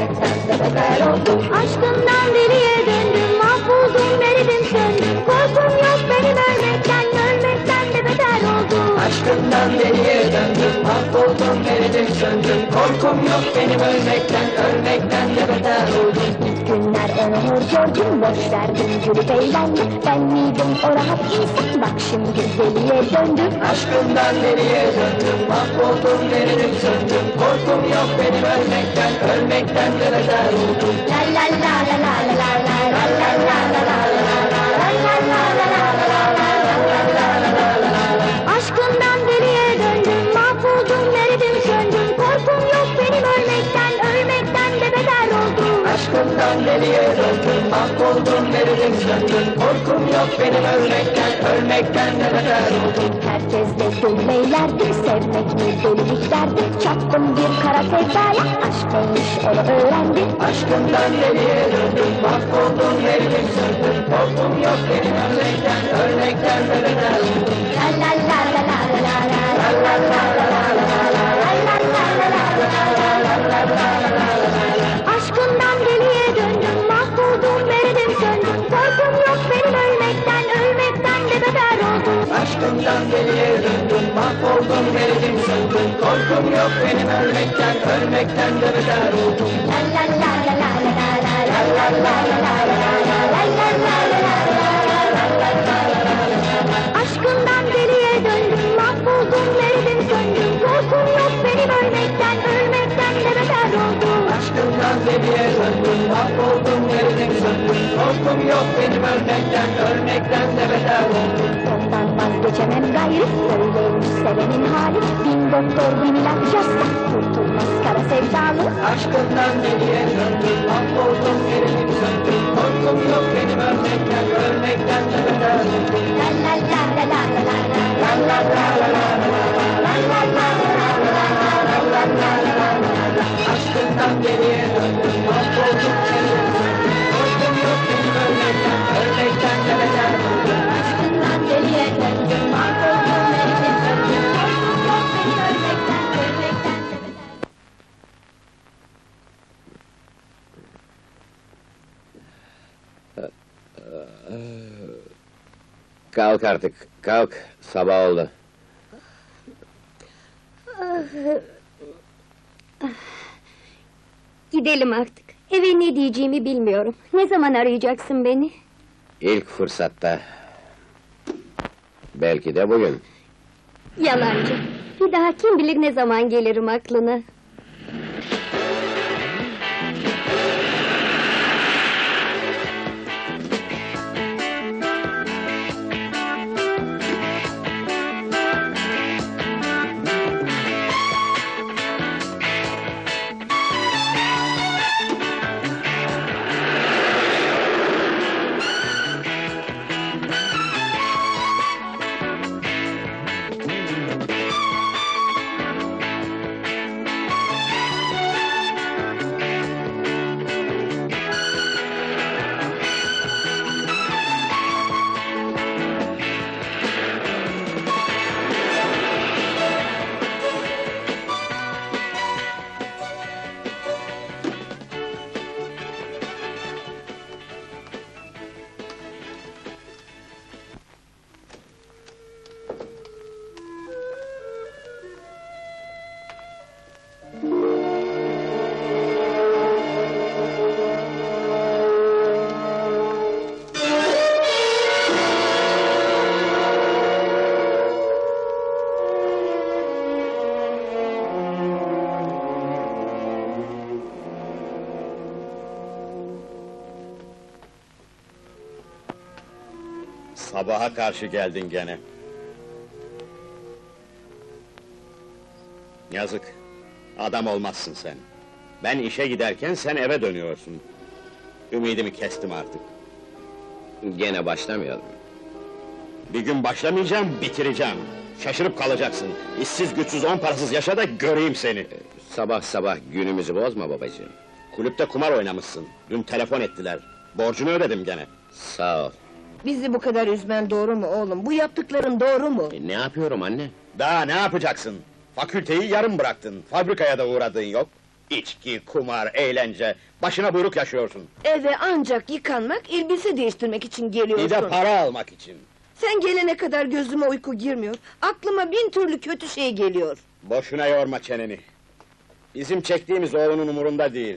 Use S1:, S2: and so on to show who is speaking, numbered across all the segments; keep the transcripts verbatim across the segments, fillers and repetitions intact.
S1: ölmekten de beter oldum. Aşkından deliye döndüm, mahvoldum, eridim, söndüm. Korkum yok benim ölmekten, ölmekten de beter oldum.
S2: Aşkından deliye döndüm, mahvoldum, eridim, söndüm. Korkum yok benim ölmekten, ölmekten de beter oldum.
S1: İlk günler onu hor gördüm, boş verdim, gülüp eğlendim. Ben miydim o rahat insan, bak şimdi deliye döndüm.
S2: Aşkından deliye döndüm, mahvoldum, eridim, söndüm. Korkum yok benim ölmekten, ölmekten de beter oldum.
S1: La la la la la la la la la la la la la. Aşkından deliye döndüm, mahvoldum, eridim, söndüm. Korkum yok benim ölmekten, ölmekten de beter oldum.
S2: Aşkından deliye döndüm, mahvoldum, eridim, söndüm. Korkum yok benim ölmekten, ölmekten de beter oldum.
S1: Herkes de gülmeylerdi, sevmek mi delilik derdi. Çattım bir kara sevdaya, aşk neymiş onu öğrendim.
S2: Aşkından deliye döndüm, mahvoldum, eridim, söndüm. Korkum yok benim ölmekten, ölmekten de beter oldum.
S1: La la la la la la la la la la la la. Aşkından deliye döndüm, mahvoldum, eridim, söndüm. Korkum yok benim ölmekten, ölmekten de beter oldum.
S2: Aşkından deliye döndüm, mahvoldum, eridim, söndüm. Korkum yok benim ölmekten, ölmekten de beter oldum.
S1: La la la la la la la la la la la la. Aşkından deliye döndüm, mahvoldum, eridim, söndüm. Korkum yok benim ölmekten, ölmekten de beter oldum.
S2: Aşkından deliye döndüm, mahvoldum, eridim, söndüm. Korkum yok benim ölmekten, ölmekten de beter oldum.
S1: Ondan vazgeçemem gayrı, böyleymiş sevenin hali. Bin doktor bin ilaç yazsa, kurtulmaz kara sevdalı.
S2: Aşkından deliye döndüm, mahvoldum, eridim, söndüm. Korkum yok benim ölmekten, ölmekten de beter oldum.
S1: La la la la la la la la la la la la.
S2: Aşkından deliye döndüm, mahvoldum, eridim, söndüm. Korkum yok benim ölmekten, ölmekten de beter oldum.
S1: Aşkından deliye döndüm, mahvoldum, eridim, söndüm. Korkum yok benim ölmekten, ölmekten de beter.
S3: Kalk artık, kalk. Sabah oldu.
S4: Gidelim artık. Eve ne diyeceğimi bilmiyorum. Ne zaman arayacaksın beni?
S3: İlk fırsatta. Belki de bugün.
S4: Yalancı. Bir daha kim bilir ne zaman gelirim aklına.
S5: Sabaha karşı geldin gene. Yazık, adam olmazsın sen. Ben işe giderken sen eve dönüyorsun. Ümidimi kestim artık.
S3: Gene başlamayalım.
S5: Bir gün başlamayacağım, bitireceğim. Şaşırıp kalacaksın. İşsiz güçsüz on parasız yaşa da göreyim seni.
S3: Sabah sabah günümüzü bozma babacığım.
S5: Kulüpte kumar oynamışsın. Dün telefon ettiler. Borcunu ödedim gene.
S3: Sağ ol.
S6: Bizi bu kadar üzmen doğru mu oğlum? Bu yaptıkların doğru mu?
S3: E, ne yapıyorum anne?
S5: Daha ne yapacaksın? Fakülteyi yarım bıraktın. Fabrikaya da uğradığın yok. İçki, kumar, eğlence, başına buyruk yaşıyorsun.
S6: Eve ancak yıkanmak, elbise değiştirmek için geliyorsun.
S5: Bir de para almak için.
S6: Sen gelene kadar gözüme uyku girmiyor. Aklıma bin türlü kötü şey geliyor.
S5: Boşuna yorma çeneni. Bizim çektiğimiz oğlunun umurunda değil.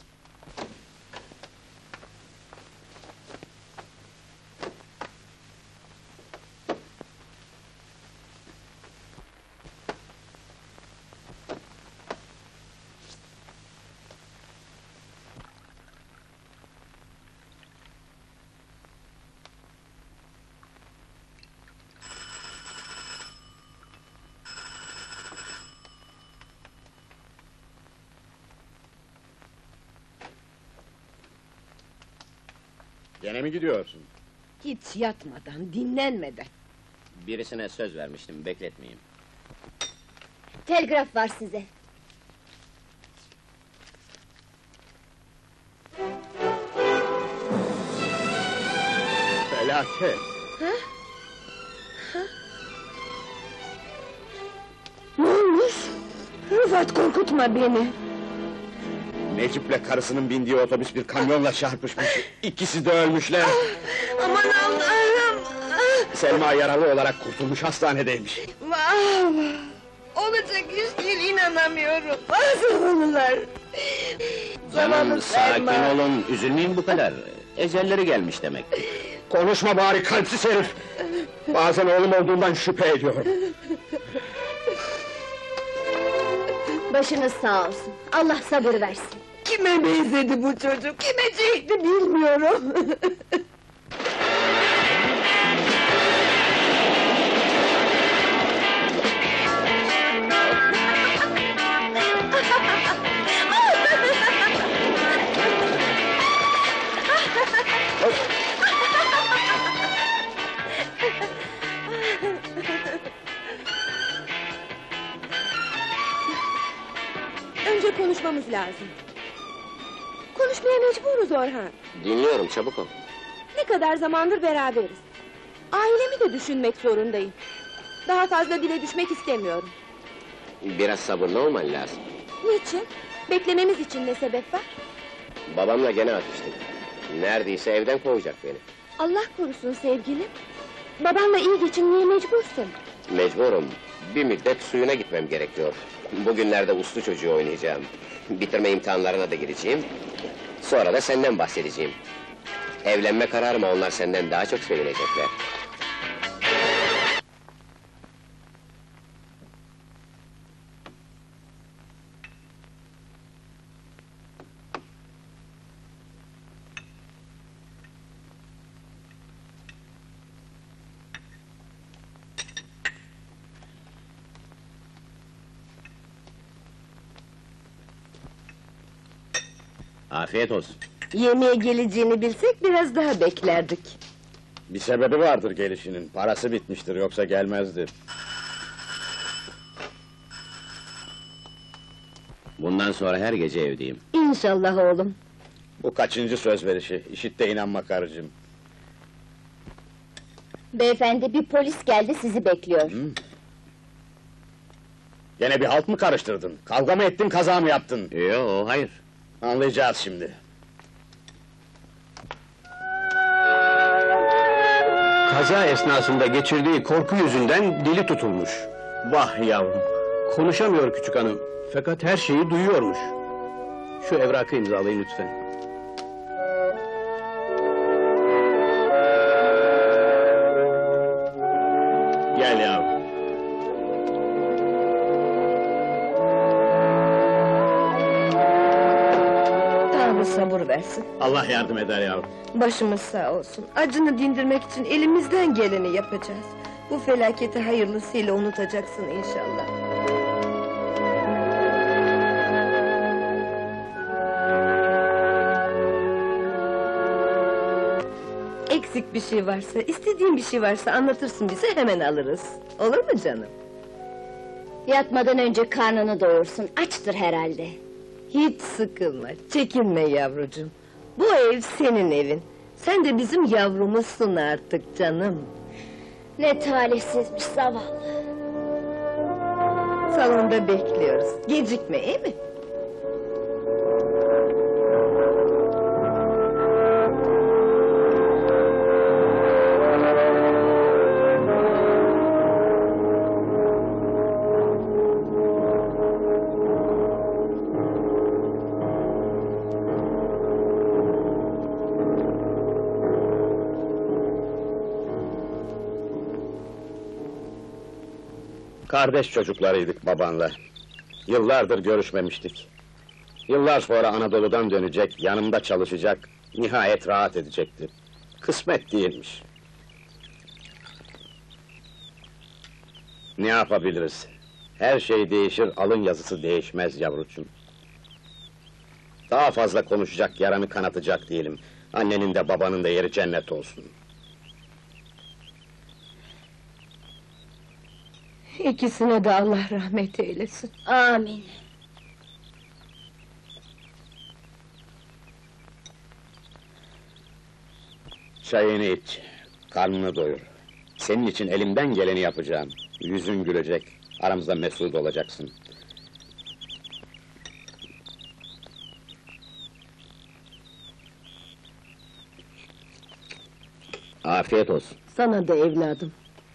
S5: Gene mi gidiyorsun?
S6: Hiç yatmadan, dinlenmeden.
S3: Birisine söz vermiştim, bekletmeyeyim.
S4: Telgraf var size.
S5: Felaket!
S6: Ne olmuş? Rıfat, korkutma beni.
S5: Necip'le karısının bindiği otobüs bir kamyonla çarpışmış. İkisi de ölmüşler.
S6: Aman Allah'ım!
S5: Selma yaralı olarak kurtulmuş, hastanedeymiş.
S6: Vah! Olacak iş değil, inanamıyorum. Ah, zavallılar!
S3: Canım,
S6: Zavallı
S3: sakin
S6: Selma!
S3: olun, üzülmeyin bu kadar. Ecelleri gelmiş demek.
S5: Konuşma bari kalpsiz herif! Bazen oğlum olduğundan şüphe ediyorum.
S4: Başınız sağ olsun. Allah sabır versin.
S6: Kime benzedi bu çocuk, kime çekti bilmiyorum.
S7: Önce konuşmamız lazım. Konuşmaya mecburuz Orhan.
S3: Dinliyorum, çabuk ol.
S7: Ne kadar zamandır beraberiz. Ailemi de düşünmek zorundayım. Daha fazla dile düşmek istemiyorum.
S3: Biraz sabırlı olman lazım.
S7: Niçin? Beklememiz için ne sebep var?
S3: Babamla gene atıştık. Neredeyse evden kovacak beni.
S7: Allah korusun sevgilim. Babanla iyi geçinmeye mecbursun.
S3: Mecburum. Bir müddet suyuna gitmem gerekiyor. Bugünlerde uslu çocuğu oynayacağım. Bitirme imtihanlarına da gireceğim. Sonra da senden bahsedeceğim. Evlenme kararıma onlar senden daha çok sevinecekler. Afiyet olsun.
S6: Yemeğe geleceğini bilsek biraz daha beklerdik.
S5: Bir sebebi vardır gelişinin, parası bitmiştir, yoksa gelmezdi.
S3: Bundan sonra her gece evdeyim.
S6: İnşallah oğlum.
S5: Bu kaçıncı söz verişi, işit de inanma karıcığım.
S4: Beyefendi, bir polis geldi, sizi bekliyor.
S5: Gene bir halt mı karıştırdın? Kavga mı ettin, kaza mı yaptın?
S3: Yo, hayır.
S5: Anlayacağız şimdi.
S8: Kaza esnasında geçirdiği korku yüzünden dili tutulmuş.
S5: Vah yavrum!
S8: Konuşamıyor küçük hanım, fakat her şeyi duyuyormuş. Şu evrakı imzalayın lütfen.
S5: Gel yavrum!
S6: Tanrı sabır versin.
S5: Allah yardım eder yavrum!
S6: Başımız sağ olsun. Acını dindirmek için elimizden geleni yapacağız. Bu felaketi hayırlısıyla unutacaksın inşallah. Eksik bir şey varsa, istediğin bir şey varsa anlatırsın bize, hemen alırız. Olur mu canım?
S4: Yatmadan önce karnını doyursun, açtır herhalde.
S6: Hiç sıkılma, çekinme yavrucuğum. Bu ev senin evin. Sen de bizim yavrumuzsun artık canım.
S4: Ne talihsizmiş zavallı.
S6: Salonda bekliyoruz. Gecikme, iyi mi?
S5: Kardeş çocuklarıydık babanla. Yıllardır görüşmemiştik. Yıllar sonra Anadolu'dan dönecek, yanımda çalışacak, nihayet rahat edecekti. Kısmet değilmiş. Ne yapabiliriz? Her şey değişir, alın yazısı değişmez yavrucuğum. Daha fazla konuşacak, yaranı kanatacak değilim. Annenin de babanın da yeri cennet olsun.
S6: İkisine de Allah rahmet eylesin.
S4: Amin.
S5: Çayını iç, karnını doyur. Senin için elimden geleni yapacağım. Yüzün gülecek, aramızda mesut olacaksın.
S3: Afiyet olsun.
S6: Sana da evladım.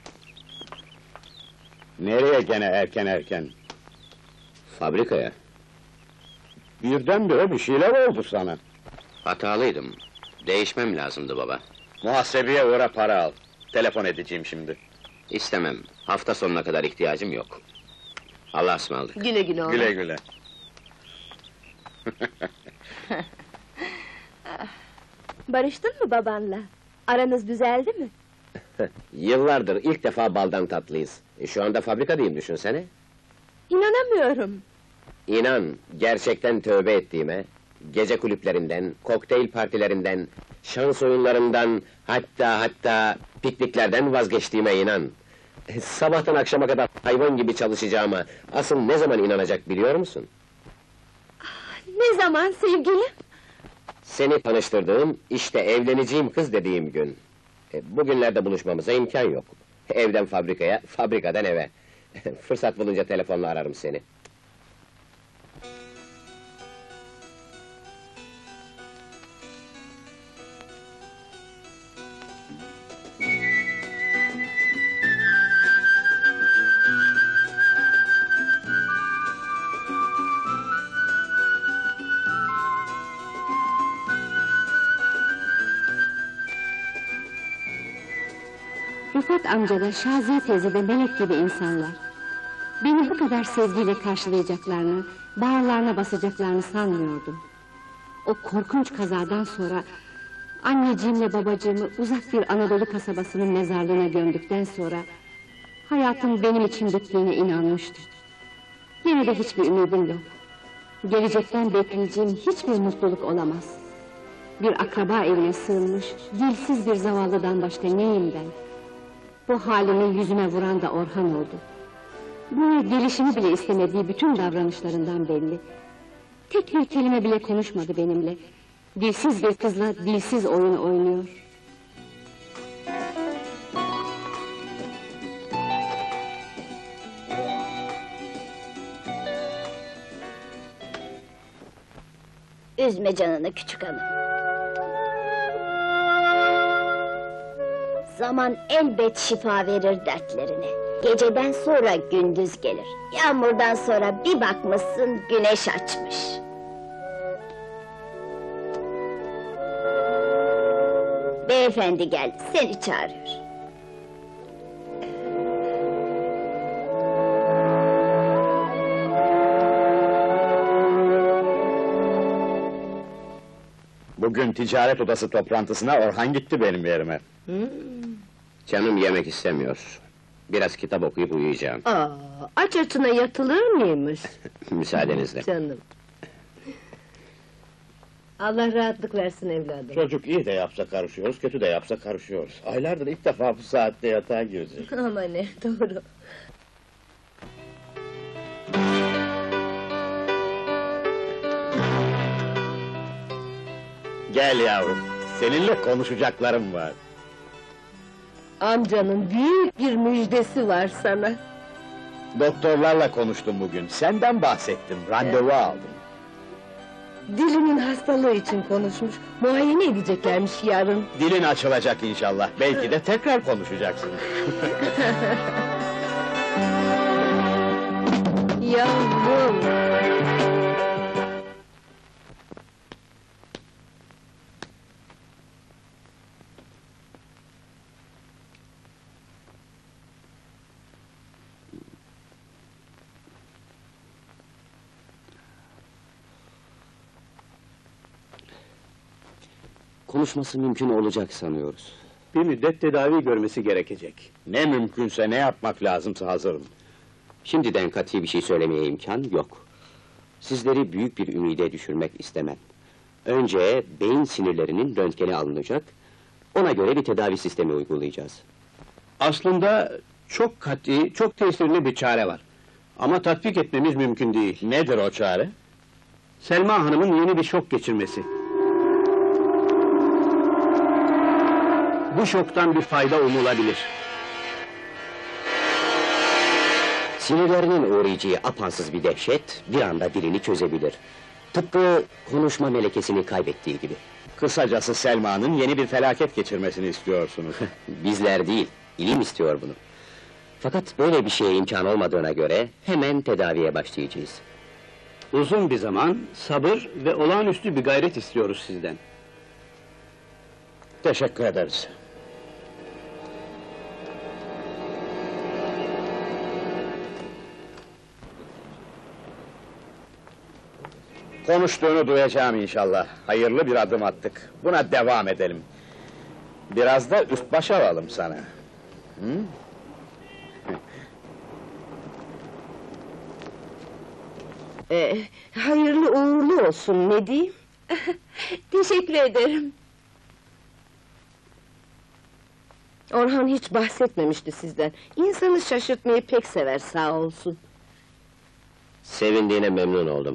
S5: Nereye gene erken erken?
S3: Fabrikaya.
S5: Birdenbire bir şeyler oldu sana.
S3: Hatalıydım. Değişmem lazımdı baba.
S5: Muhasebeye uğra, para al. Telefon edeceğim şimdi.
S3: İstemem. Hafta sonuna kadar ihtiyacım yok. Allah'a ısmarladık.
S6: Güle güle oğlum.
S5: Güle güle.
S7: Barıştın mı babanla? Aranız düzeldi mi?
S3: Yıllardır ilk defa baldan tatlıyız. E, şu anda fabrikadayım düşünsene.
S7: İnanamıyorum.
S3: İnan, gerçekten tövbe ettiğime, gece kulüplerinden, kokteyl partilerinden, şans oyunlarından, hatta hatta pikniklerden vazgeçtiğime inan. E, Sabahtan akşama kadar hayvan gibi çalışacağıma, asıl ne zaman inanacak biliyor musun?
S7: Ne zaman sevgilim?
S3: Seni tanıştırdığım, işte evleneceğim kız dediğim gün. E, bugünlerde buluşmamıza imkan yok. Evden fabrikaya, fabrikadan eve. Fırsat bulunca telefonla ararım seni.
S4: Rıfat amca da, Şaziye teyze de melek gibi insanlar. Beni bu kadar sevgiyle karşılayacaklarını, bağırlarına basacaklarını sanmıyordum. O korkunç kazadan sonra, anneciğimle babacığımı uzak bir Anadolu kasabasının mezarlığına gömdükten sonra, hayatım benim için bittiğine inanmıştım. Yine de hiçbir ümidim yok. Gelecekten bekleyeceğim hiçbir mutluluk olamaz. Bir akraba evine sığınmış, dilsiz bir zavallıdan başka neyim ben? Bu halimi yüzüme vuran da Orhan oldu. Buraya gelişimi bile istemediği bütün davranışlarından belli. Tek bir kelime bile konuşmadı benimle. Dilsiz bir kızla dilsiz oyun oynuyor.
S1: Üzme canını küçük hanım. Zaman elbet şifa verir dertlerine. Geceden sonra gündüz gelir. Yağmurdan sonra bir bakmışsın güneş açmış. Beyefendi geldi, seni çağırıyor.
S5: Bugün ticaret odası toplantısına Orhan gitti benim yerime.
S3: Canım yemek istemiyor. Biraz kitap okuyup uyuyacağım.
S6: Aa, aç açına yatılır mıymış?
S3: Müsaadenizle.
S6: Canım. Allah rahatlık versin evladım.
S5: Çocuk iyi de yapsa karışıyoruz, kötü de yapsa karışıyoruz. Aylardır ilk defa bu saatte yatağa girdi.
S6: Ama ne, doğru.
S5: Gel yavrum, seninle konuşacaklarım var.
S6: Amcanın büyük bir müjdesi var sana.
S5: Doktorlarla konuştum bugün, senden bahsettim, randevu aldım.
S6: Dilinin hastalığı için konuşmuş. Muayene edeceklermiş yarın.
S5: Dilin açılacak inşallah, belki de tekrar konuşacaksın.
S6: Yavrum!
S3: konuşması mümkün olacak sanıyoruz.
S8: Bir müddet tedavi görmesi gerekecek.
S5: Ne mümkünse ne yapmak lazımsa hazırım.
S3: Şimdiden kat'i bir şey söylemeye imkan yok. Sizleri büyük bir ümide düşürmek istemem. Önce beyin sinirlerinin röntgeni alınacak, ona göre bir tedavi sistemi uygulayacağız.
S8: Aslında çok kat'i, çok tesirli bir çare var. Ama tatbik etmemiz mümkün değil.
S5: Nedir o çare?
S8: Selma Hanım'ın yeni bir şok geçirmesi. Bu şoktan bir fayda umulabilir.
S3: Sinirlerinin uğrayacağı apansız bir dehşet, bir anda dilini çözebilir. Tıpkı konuşma melekesini kaybettiği gibi.
S5: Kısacası Selma'nın yeni bir felaket geçirmesini istiyorsunuz.
S3: Bizler değil, ilim istiyor bunu. Fakat böyle bir şeye imkan olmadığına göre, hemen tedaviye başlayacağız.
S8: Uzun bir zaman, sabır ve olağanüstü bir gayret istiyoruz sizden.
S5: Teşekkür ederiz. Konuştuğunu duyacağım inşallah. Hayırlı bir adım attık. Buna devam edelim. Biraz da üst baş alalım sana. Hı?
S6: Ee, hayırlı uğurlu olsun, ne diyeyim?
S7: Teşekkür ederim.
S6: Orhan hiç bahsetmemişti sizden. İnsanı şaşırtmayı pek sever, sağ olsun.
S3: Sevindiğine memnun oldum.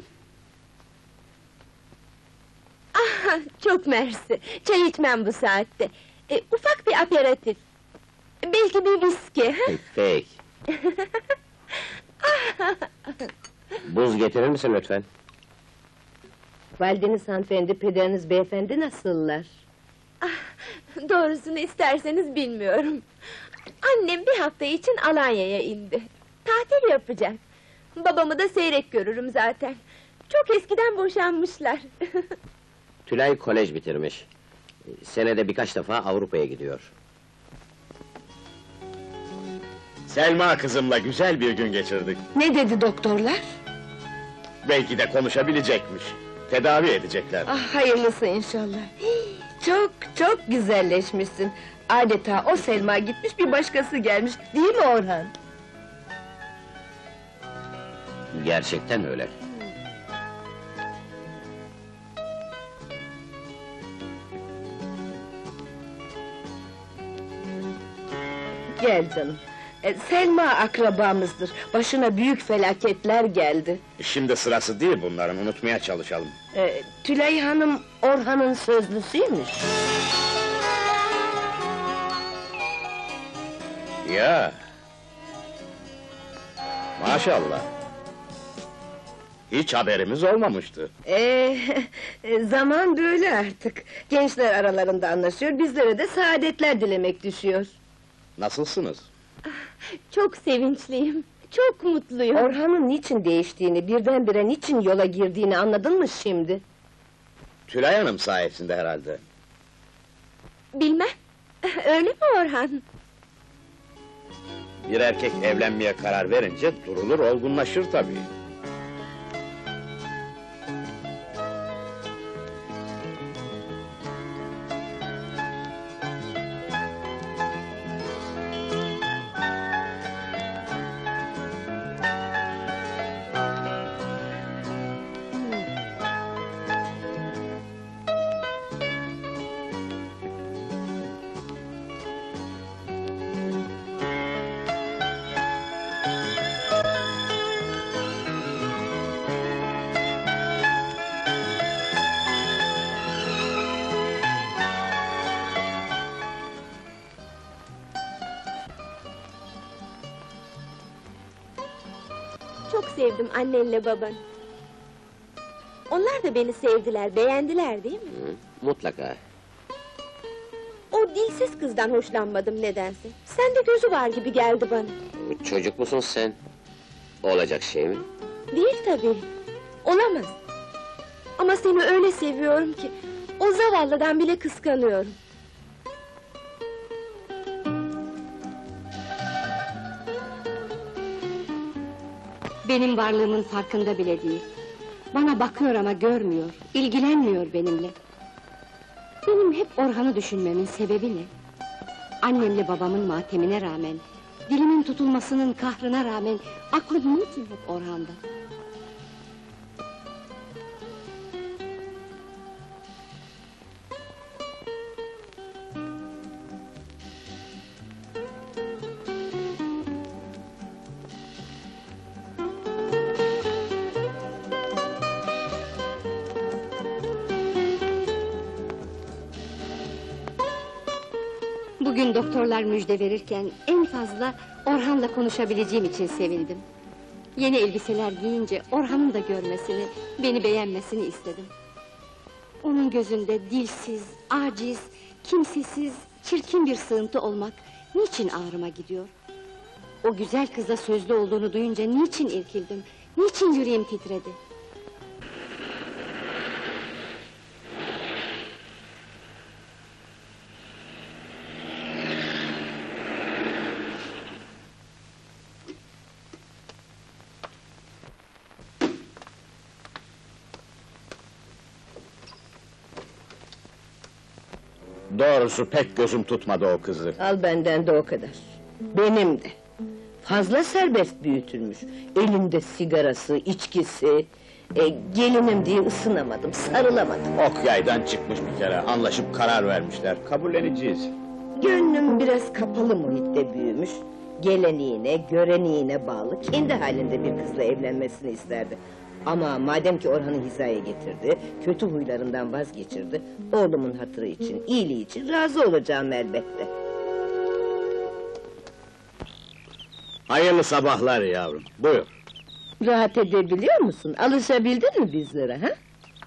S7: Ah, çok mersi. Çay içmem bu saatte. E, ufak bir aperatif. Belki bir viski, ha?
S3: Peki. Buz getirir misin lütfen?
S6: Valideniz hanımefendi, pederiniz beyefendi nasıllar?
S7: Doğrusunu isterseniz bilmiyorum. Annem bir hafta için Alanya'ya indi. Tatil yapacak. Babamı da seyrek görürüm zaten. Çok eskiden boşanmışlar.
S3: Tülay kolej bitirmiş. Senede birkaç defa Avrupa'ya gidiyor.
S5: Selma kızımla güzel bir gün geçirdik.
S6: Ne dedi doktorlar?
S5: Belki de konuşabilecekmiş. Tedavi edecekler.
S6: Ah, hayırlısı inşallah. Hii, çok çok güzelleşmişsin. Adeta o Selma gitmiş, bir başkası gelmiş, değil mi Orhan?
S3: Gerçekten öyle.
S6: Gel canım. E, Selma akrabamızdır. Başına büyük felaketler geldi.
S5: Şimdi sırası değil bunların, unutmaya çalışalım.
S6: E, Tülay Hanım Orhan'ın sözlüsüymüş.
S5: Ya. Maşallah. Hiç haberimiz olmamıştı.
S6: Ee, zaman böyle artık. Gençler aralarında anlaşıyor, bizlere de saadetler dilemek düşüyor.
S5: Nasılsınız?
S7: Çok sevinçliyim. Çok mutluyum.
S6: Orhan'ın niçin değiştiğini, birdenbire niçin yola girdiğini anladın mı şimdi?
S5: Tülay Hanım sayesinde herhalde.
S7: Bilmem. Öyle mi Orhan?
S5: Bir erkek evlenmeye karar verince durulur, olgunlaşır tabii.
S7: Çok sevdim annenle babanı. Onlar da beni sevdiler, beğendiler değil mi?
S3: Hı, mutlaka.
S7: O dilsiz kızdan hoşlanmadım nedense. Sende gözü var gibi geldi bana.
S3: Çocuk musun sen? Olacak şey mi?
S7: Değil tabii. Olamaz. Ama seni öyle seviyorum ki... ...o zavallıdan bile kıskanıyorum.
S4: Benim varlığımın farkında bile değil. Bana bakıyor ama görmüyor, ilgilenmiyor benimle. Benim hep Orhan'ı düşünmemin sebebi ne? Annemle babamın matemine rağmen, dilimin tutulmasının kahrına rağmen, aklım niçin hep Orhan'da? Bugün doktorlar müjde verirken en fazla Orhan'la konuşabileceğim için sevindim. Yeni elbiseler giyince Orhan'ın da görmesini, beni beğenmesini istedim. Onun gözünde dilsiz, aciz, kimsesiz, çirkin bir sığıntı olmak niçin ağrıma gidiyor? O güzel kızla sözlü olduğunu duyunca niçin irkildim, niçin yüreğim titredi?
S5: Doğrusu pek gözüm tutmadı o kızı.
S6: Al benden de o kadar. Benim de. Fazla serbest büyütülmüş. Elinde sigarası, içkisi... E, gelinim diye ısınamadım, sarılamadım.
S5: Ok yaydan çıkmış bir kere, anlaşıp karar vermişler. Kabulleneceğiz.
S6: Gönlüm biraz kapalı muhitte büyümüş. Geleneğine, göreneğine bağlı, kendi halinde bir kızla evlenmesini isterdi. Ama madem ki Orhan'ı hizaya getirdi, kötü huylarından vazgeçirdi... ...oğlumun hatırı için, iyiliği için razı olacağım elbette.
S5: Hayırlı sabahlar yavrum, buyur.
S6: Rahat edebiliyor musun? Alışabildin mi bizlere, ha?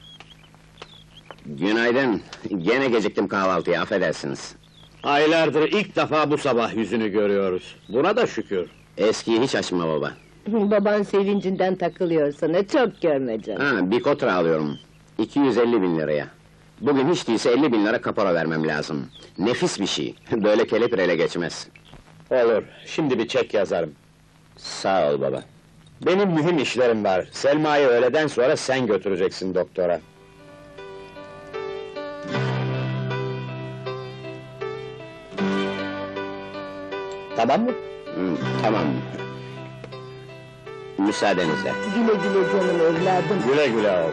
S3: Günaydın, gene geciktim kahvaltıya, affedersiniz.
S5: Aylardır ilk defa bu sabah yüzünü görüyoruz. Buna da şükür.
S3: Eskiyi hiç açma baba.
S6: Baban sevincinden takılıyor sana, çok görme canım.
S3: Ha, bir kotra alıyorum. iki yüz elli bin liraya. Bugün hiç değilse elli bin lira kapora vermem lazım. Nefis bir şey, böyle kelepir geçmez.
S5: Olur, şimdi bir çek yazarım.
S3: Sağ ol baba.
S5: Benim mühim işlerim var. Selma'yı öğleden sonra sen götüreceksin doktora. Tamam mı?
S3: Hı, tamam. Müsaadenizle.
S6: Güle güle canım evladım.
S5: Güle güle oğlum.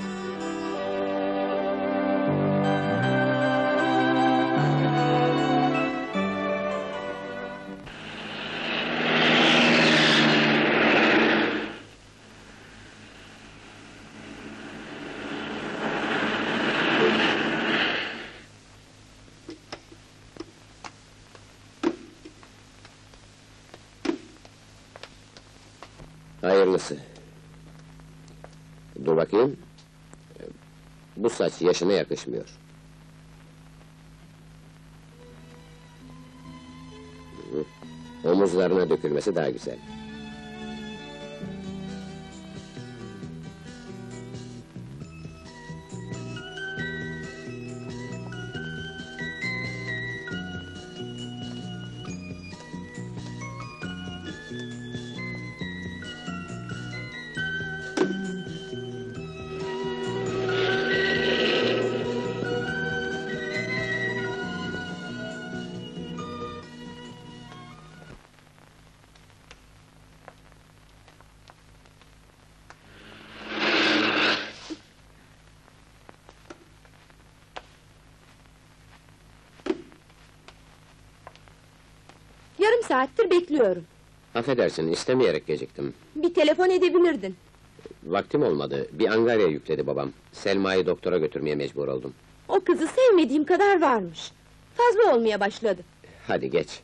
S3: Hayırlısı. Dur bakayım. Bu saç yaşına yakışmıyor. Hı. Omuzlarına dökülmesi daha güzel.
S7: Yarım saattir bekliyorum.
S3: Affedersin, istemeyerek geciktim.
S7: Bir telefon edebilirdin.
S3: Vaktim olmadı, bir angarya yükledi babam. Selma'yı doktora götürmeye mecbur oldum.
S7: O kızı sevmediğim kadar varmış. Fazla olmaya başladı.
S3: Hadi geç.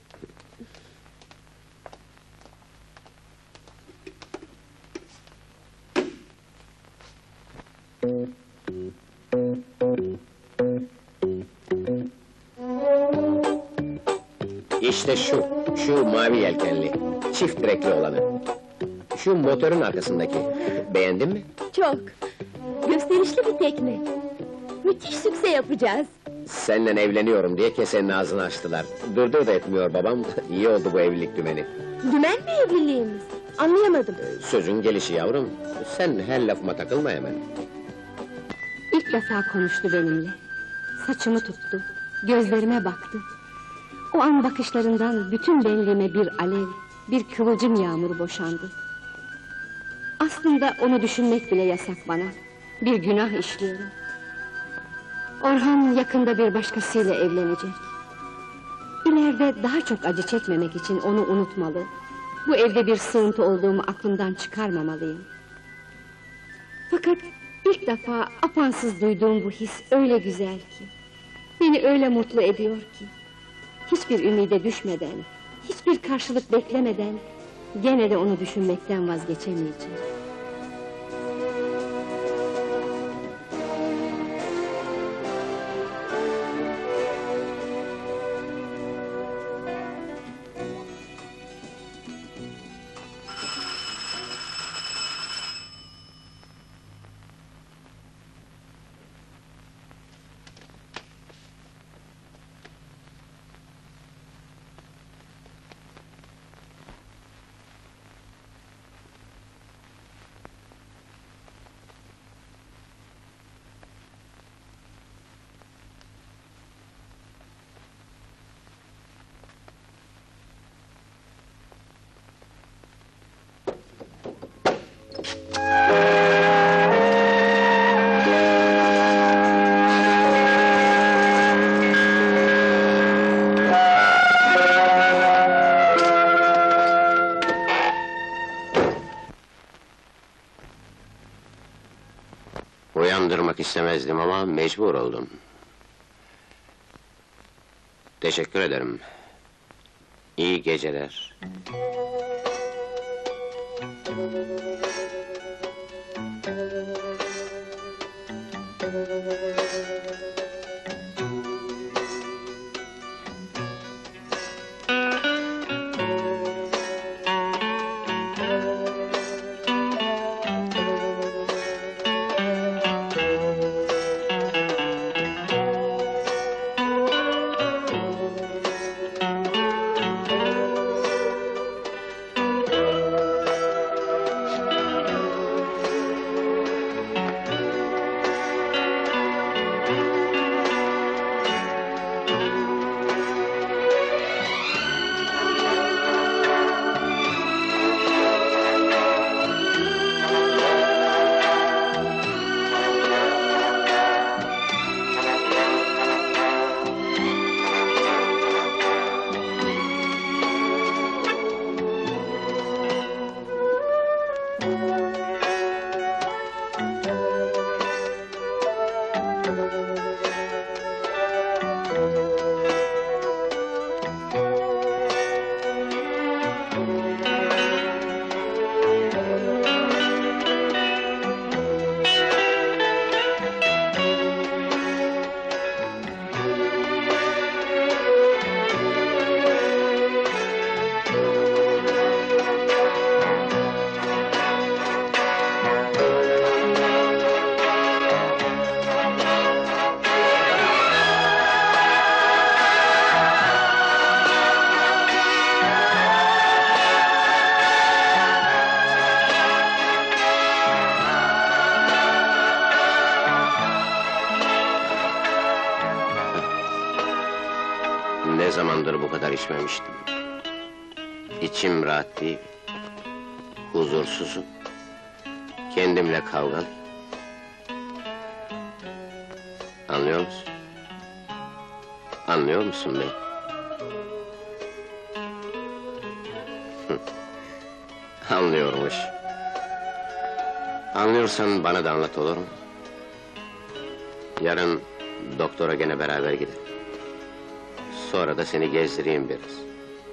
S3: İşte şu, şu mavi yelkenli, çift direkli olanı. Şu motorun arkasındaki, beğendin mi?
S7: Çok. Gösterişli bir tekne. Müthiş sükse yapacağız.
S3: Seninle evleniyorum diye kesenin ağzını açtılar. Durdur da etmiyor babam, iyi oldu bu evlilik dümeni.
S7: Dümen mi evliliğimiz? Anlayamadım.
S3: Sözün gelişi yavrum, sen her lafıma takılma hemen.
S4: İlk defa konuştu benimle. saçımı tuttu, gözlerime baktı. O an bakışlarından bütün benliğime bir alev, bir kıvılcım yağmuru boşandı. Aslında onu düşünmek bile yasak bana. Bir günah işliyorum. Orhan yakında bir başkasıyla evlenecek. İleride daha çok acı çekmemek için onu unutmalı. Bu evde bir sığıntı olduğumu aklımdan çıkarmamalıyım. Fakat ilk defa apansız duyduğum bu his öyle güzel ki, beni öyle mutlu ediyor ki, hiçbir ümide düşmeden, hiçbir karşılık beklemeden, gene de onu düşünmekten vazgeçemeyeceğim.
S3: Uyandırmak istemezdim ama mecbur oldum. Teşekkür ederim. İyi geceler. Ne zamandır bu kadar içmemiştim. İçim rahat değil. Huzursuzum. Kendimle kavgalıyım. Anlıyor musun? Anlıyor musun beni? Hı. Anlıyormuş. Anlıyorsan bana da anlat, olur mu? Yarın doktora gene beraber gidelim. Sonra da seni gezdireyim biraz.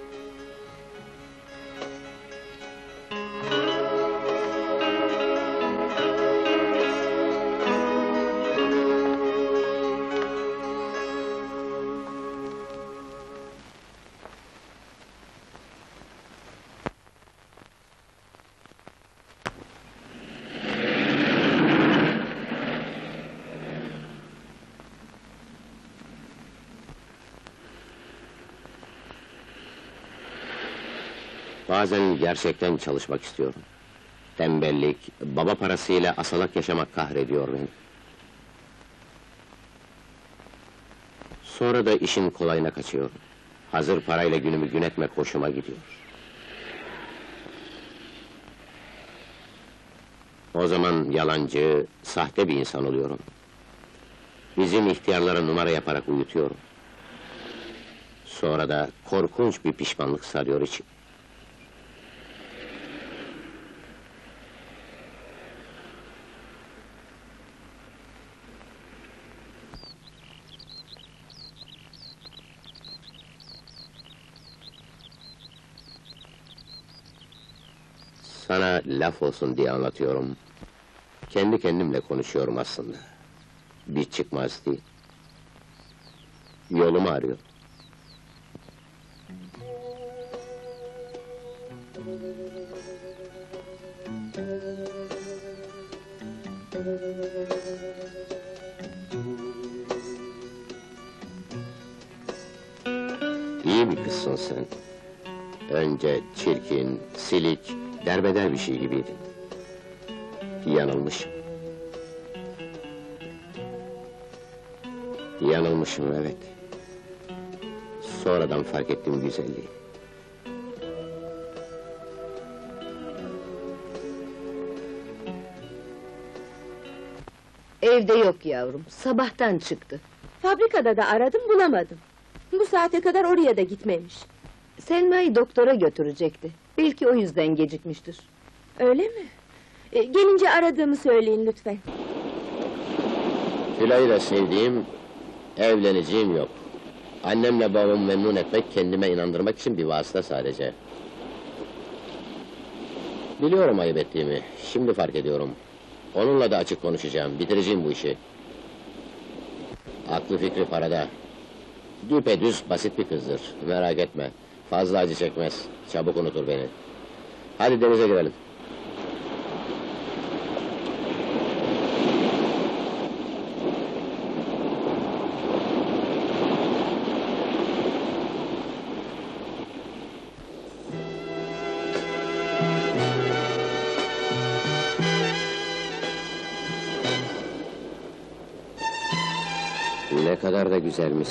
S3: Bazen gerçekten çalışmak istiyorum. Tembellik, baba parasıyla asalak yaşamak kahrediyor beni. Sonra da işin kolayına kaçıyorum. Hazır parayla günümü gün etmek hoşuma gidiyor. O zaman yalancı, sahte bir insan oluyorum. Bizim ihtiyarlara numara yaparak uyutuyorum. Sonra da korkunç bir pişmanlık sarıyor içim. Sana laf olsun diye anlatıyorum. Kendi kendimle konuşuyorum aslında. Bir çıkmaz değil. Yolumu arıyor. İyi bir kızsın sen. Önce çirkin, silik, derbeder bir şey gibiydin. Yanılmışım. Yanılmışım, evet. Sonradan fark ettim güzelliği.
S6: Evde yok yavrum, sabahtan çıktı.
S7: Fabrikada da aradım, bulamadım. Bu saate kadar oraya da gitmemiş.
S6: Selma'yı doktora götürecekti. Belki o yüzden gecikmiştir.
S7: Öyle mi? E, gelince aradığımı söyleyin lütfen.
S3: Tülay'ı da sevdiğim, evleneceğim yok. Annemle babamı memnun etmek, kendime inandırmak için bir vasıta sadece. Biliyorum ayıp ettiğimi, şimdi fark ediyorum. Onunla da açık konuşacağım, bitireceğim bu işi. Aklı fikri parada. Düpedüz basit bir kızdır, merak etme. Fazla acı çekmez, çabuk unutur beni. Hadi denize girelim. Ne kadar da güzelmiş.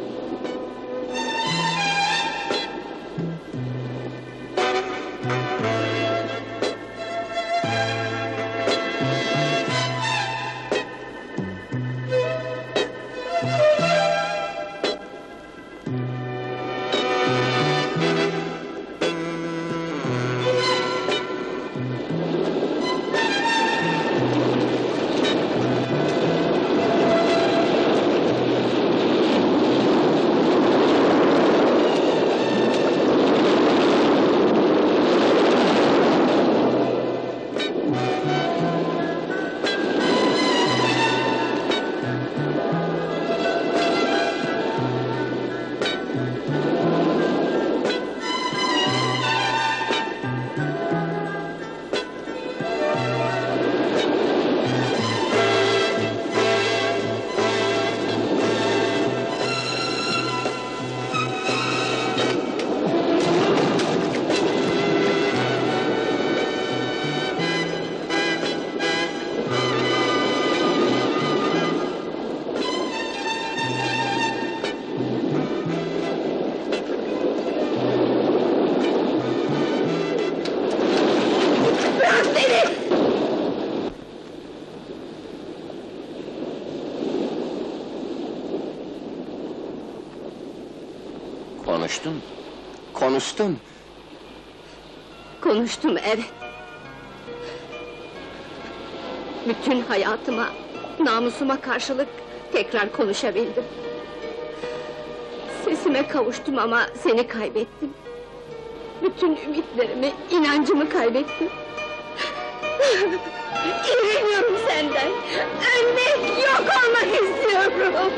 S3: Konuştun, konuştun.
S4: Konuştum, evet. Bütün hayatıma, namusuma karşılık tekrar konuşabildim. Sesime kavuştum ama seni kaybettim. Bütün ümitlerimi, inancımı kaybettim. İğreniyorum senden! Ölmek, yok olmak istiyorum!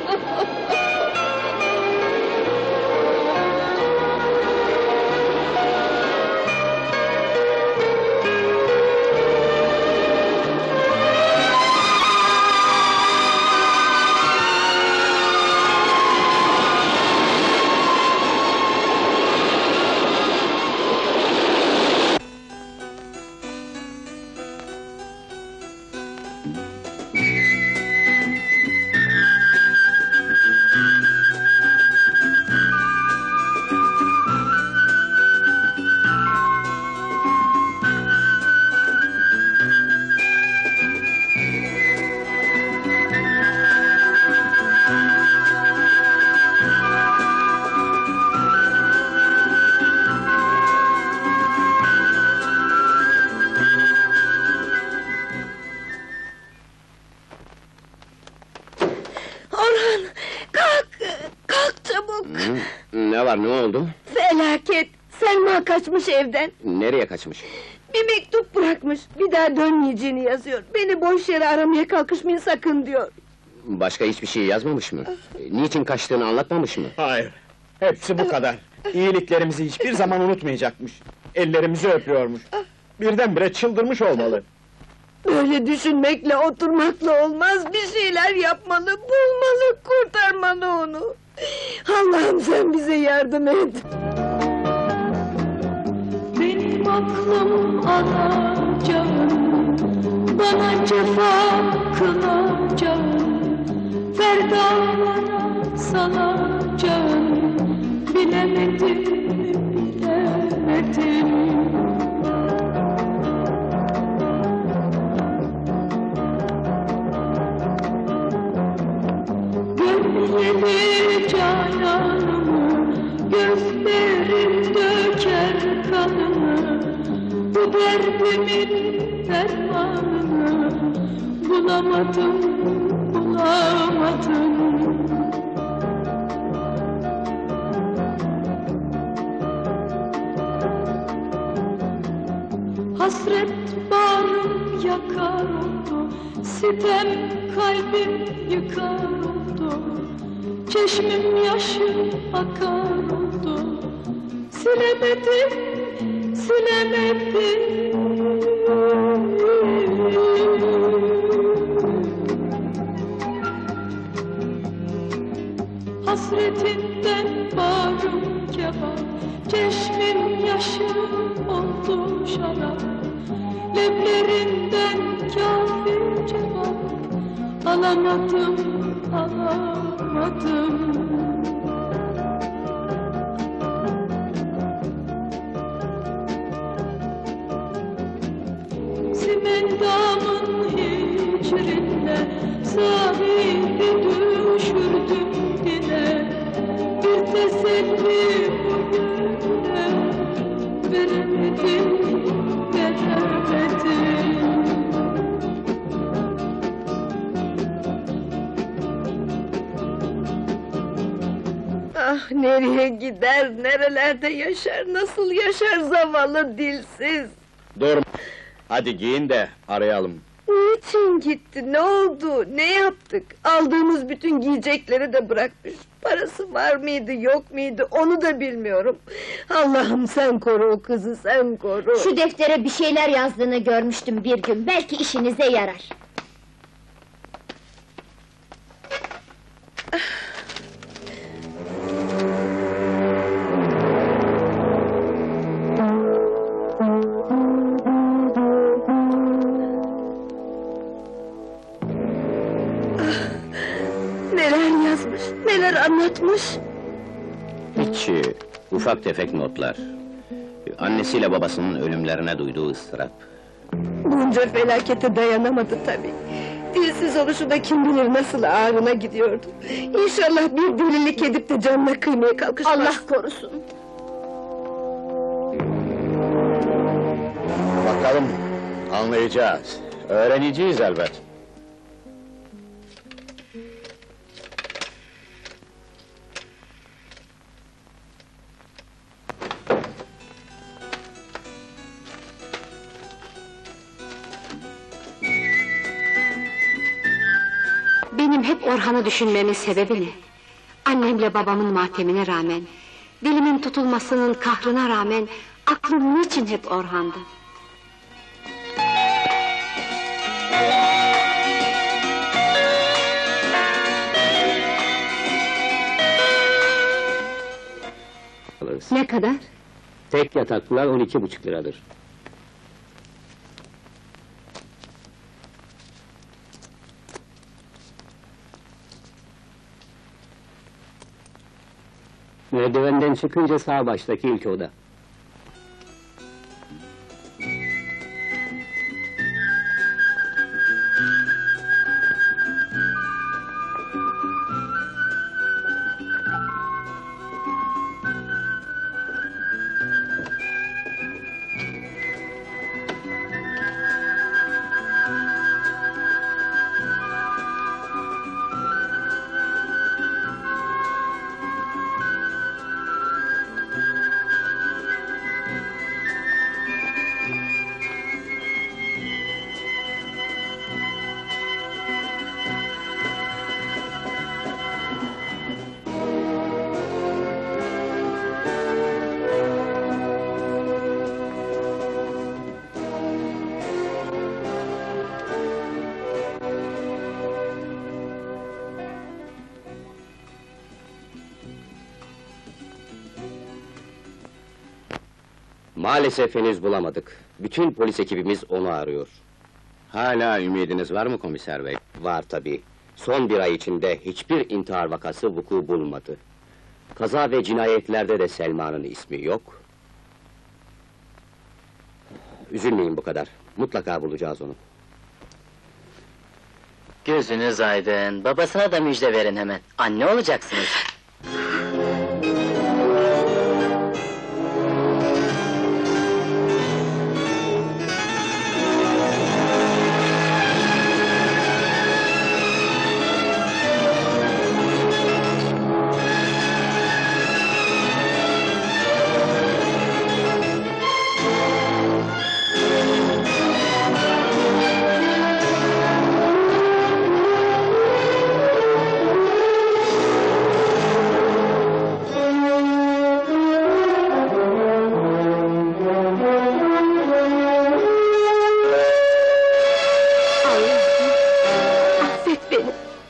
S3: Ne var, ne oldu?
S7: Felaket! Selma kaçmış evden.
S3: Nereye kaçmış?
S7: Bir mektup bırakmış. Bir daha dönmeyeceğini yazıyor. Beni boş yere aramaya kalkışmayın sakın diyor.
S3: Başka hiçbir şey yazmamış mı? Niçin kaçtığını anlatmamış mı?
S5: Hayır, hepsi bu kadar. İyiliklerimizi hiçbir zaman unutmayacakmış. Ellerimizi öpüyormuş. Birdenbire çıldırmış olmalı.
S7: Böyle düşünmekle, oturmakla olmaz. Bir şeyler yapmalı, bulmalı, kurtarmalı onu. Allah'ım sen bize yardım et.
S1: Benim aklım alacağım, bana cefa kılacağım, ferdalara salacağım, bilemedim, bilemedim. Gönlümü cananımı, gözlerim döker kanımı, bu derdimin dermanını bulamadım, bulamadım. Hasret bağrım yakar oldu, sitem kalbim yıkar oldu, çeşmim yaşı akar oldu, silemedim, silemedim. Hasretinden bağrım kebap, çeşmim yaşı oldu şarap, leblerinden kâfir cevap, alamadım, alamadım. Simendamın hicrine, sahili düşürdüm dile, bir teselli bugüne veremedim, veremedim.
S7: Ah nereye gider, nerelerde yaşar, nasıl yaşar zavallı dilsiz?
S5: Dur, hadi giyin de arayalım.
S7: Niçin gitti, ne oldu, ne yaptık? Aldığımız bütün giyecekleri de bırakmış. Parası var mıydı, yok muydu, onu da bilmiyorum. Allah'ım sen koru o kızı, sen koru.
S1: Şu deftere bir şeyler yazdığını görmüştüm bir gün, belki işinize yarar.
S7: Neler yazmış, neler anlatmış?
S3: Hiç, e, ufak tefek notlar. Annesiyle babasının ölümlerine duyduğu ıstırap.
S7: Bunca felakete dayanamadı tabii. Dilsiz oluşu da kim bilir nasıl ağrına gidiyordu. İnşallah bir delilik edip de canına kıymaya kalkışmaz.
S1: Allah korusun.
S5: Bakalım, anlayacağız. Öğreneceğiz elbet.
S4: Benim hep Orhan'ı düşünmemin sebebi ne? Annemle babamın matemine rağmen, dilimin tutulmasının kahrına rağmen, aklım niçin hep Orhan'dı? Ne kadar?
S8: Tek yataklılar on iki buçuk liradır. Merdivenden çıkınca sağ baştaki ilk oda.
S5: Maalesef henüz bulamadık. Bütün polis ekibimiz onu arıyor. Hala ümidiniz var mı komiser bey? Var tabii. Son bir ay içinde hiçbir intihar vakası vuku bulmadı. Kaza ve cinayetlerde de Selma'nın ismi yok. Üzülmeyin bu kadar. Mutlaka bulacağız onu.
S9: Gözünüz aydın, babasına da müjde verin hemen. Anne olacaksınız.
S7: Affet beni.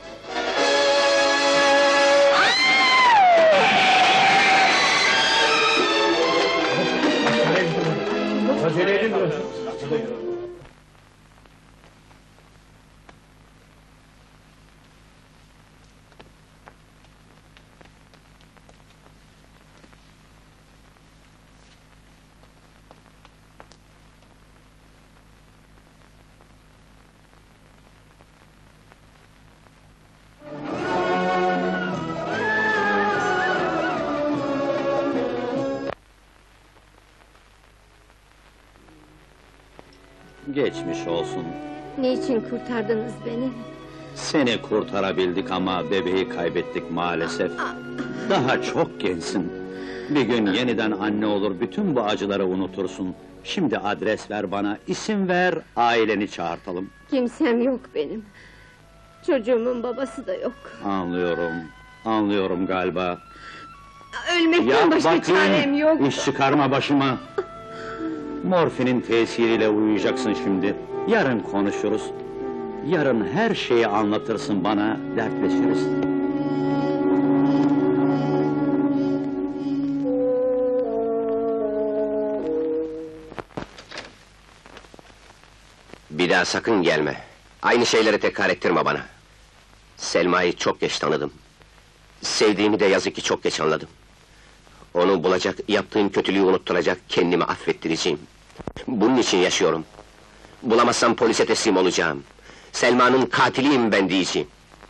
S10: Geçmiş olsun.
S7: Niçin kurtardınız beni?
S10: Seni kurtarabildik ama bebeği kaybettik maalesef. Daha çok gençsin. Bir gün yeniden anne olur, bütün bu acıları unutursun. Şimdi adres ver bana, isim ver, aileni çağırtalım.
S7: Kimsem yok benim. Çocuğumun babası da yok.
S10: Anlıyorum, anlıyorum galiba.
S7: Ölmekten
S10: Yap
S7: başka çarem
S10: bakayım,
S7: yok.
S10: iş çıkarma başıma. Morfinin tesiriyle uyuyacaksın şimdi. Yarın konuşuruz. Yarın her şeyi anlatırsın bana, dertleşiriz.
S3: Bir daha sakın gelme. Aynı şeyleri tekrar ettirme bana. Selma'yı çok geç tanıdım. Sevdiğimi de yazık ki çok geç anladım. Onu bulacak, yaptığım kötülüğü unutturacak, kendimi affettireceğim. Bunun için yaşıyorum. Bulamazsam polise teslim olacağım. Selma'nın katiliyim ben diyeceğim.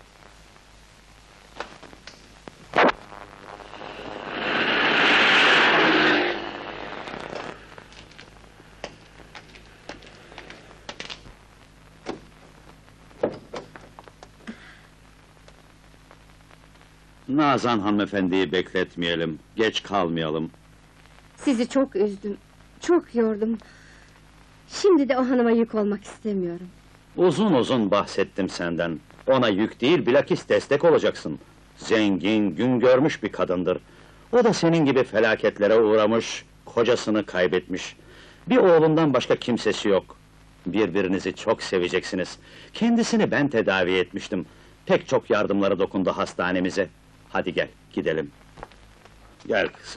S10: Nazan hanımefendiyi bekletmeyelim, geç kalmayalım.
S4: Sizi çok üzdüm, çok yordum. Şimdi de o hanıma yük olmak istemiyorum.
S10: Uzun uzun bahsettim senden. Ona yük değil, bilakis destek olacaksın. Zengin, gün görmüş bir kadındır. O da senin gibi felaketlere uğramış, kocasını kaybetmiş. Bir oğlundan başka kimsesi yok. Birbirinizi çok seveceksiniz. Kendisini ben tedavi etmiştim. Pek çok yardımları dokundu hastanemize. Hadi gel, gidelim. Gel kızım.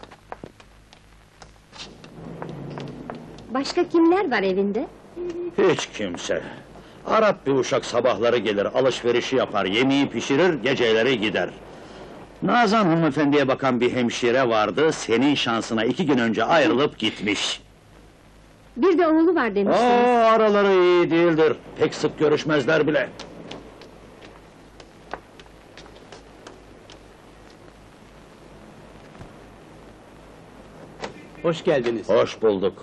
S4: Başka kimler var evinde?
S10: Hiç kimse. Arap bir uşak sabahları gelir, alışverişi yapar, yemeği pişirir, geceleri gider. Nazan hanımefendiye bakan bir hemşire vardı, senin şansına iki gün önce ayrılıp gitmiş.
S4: Bir de oğlu var demiştiniz.
S10: Aa, araları iyi değildir, pek sık görüşmezler bile.
S8: Hoş geldiniz.
S10: Hoş bulduk.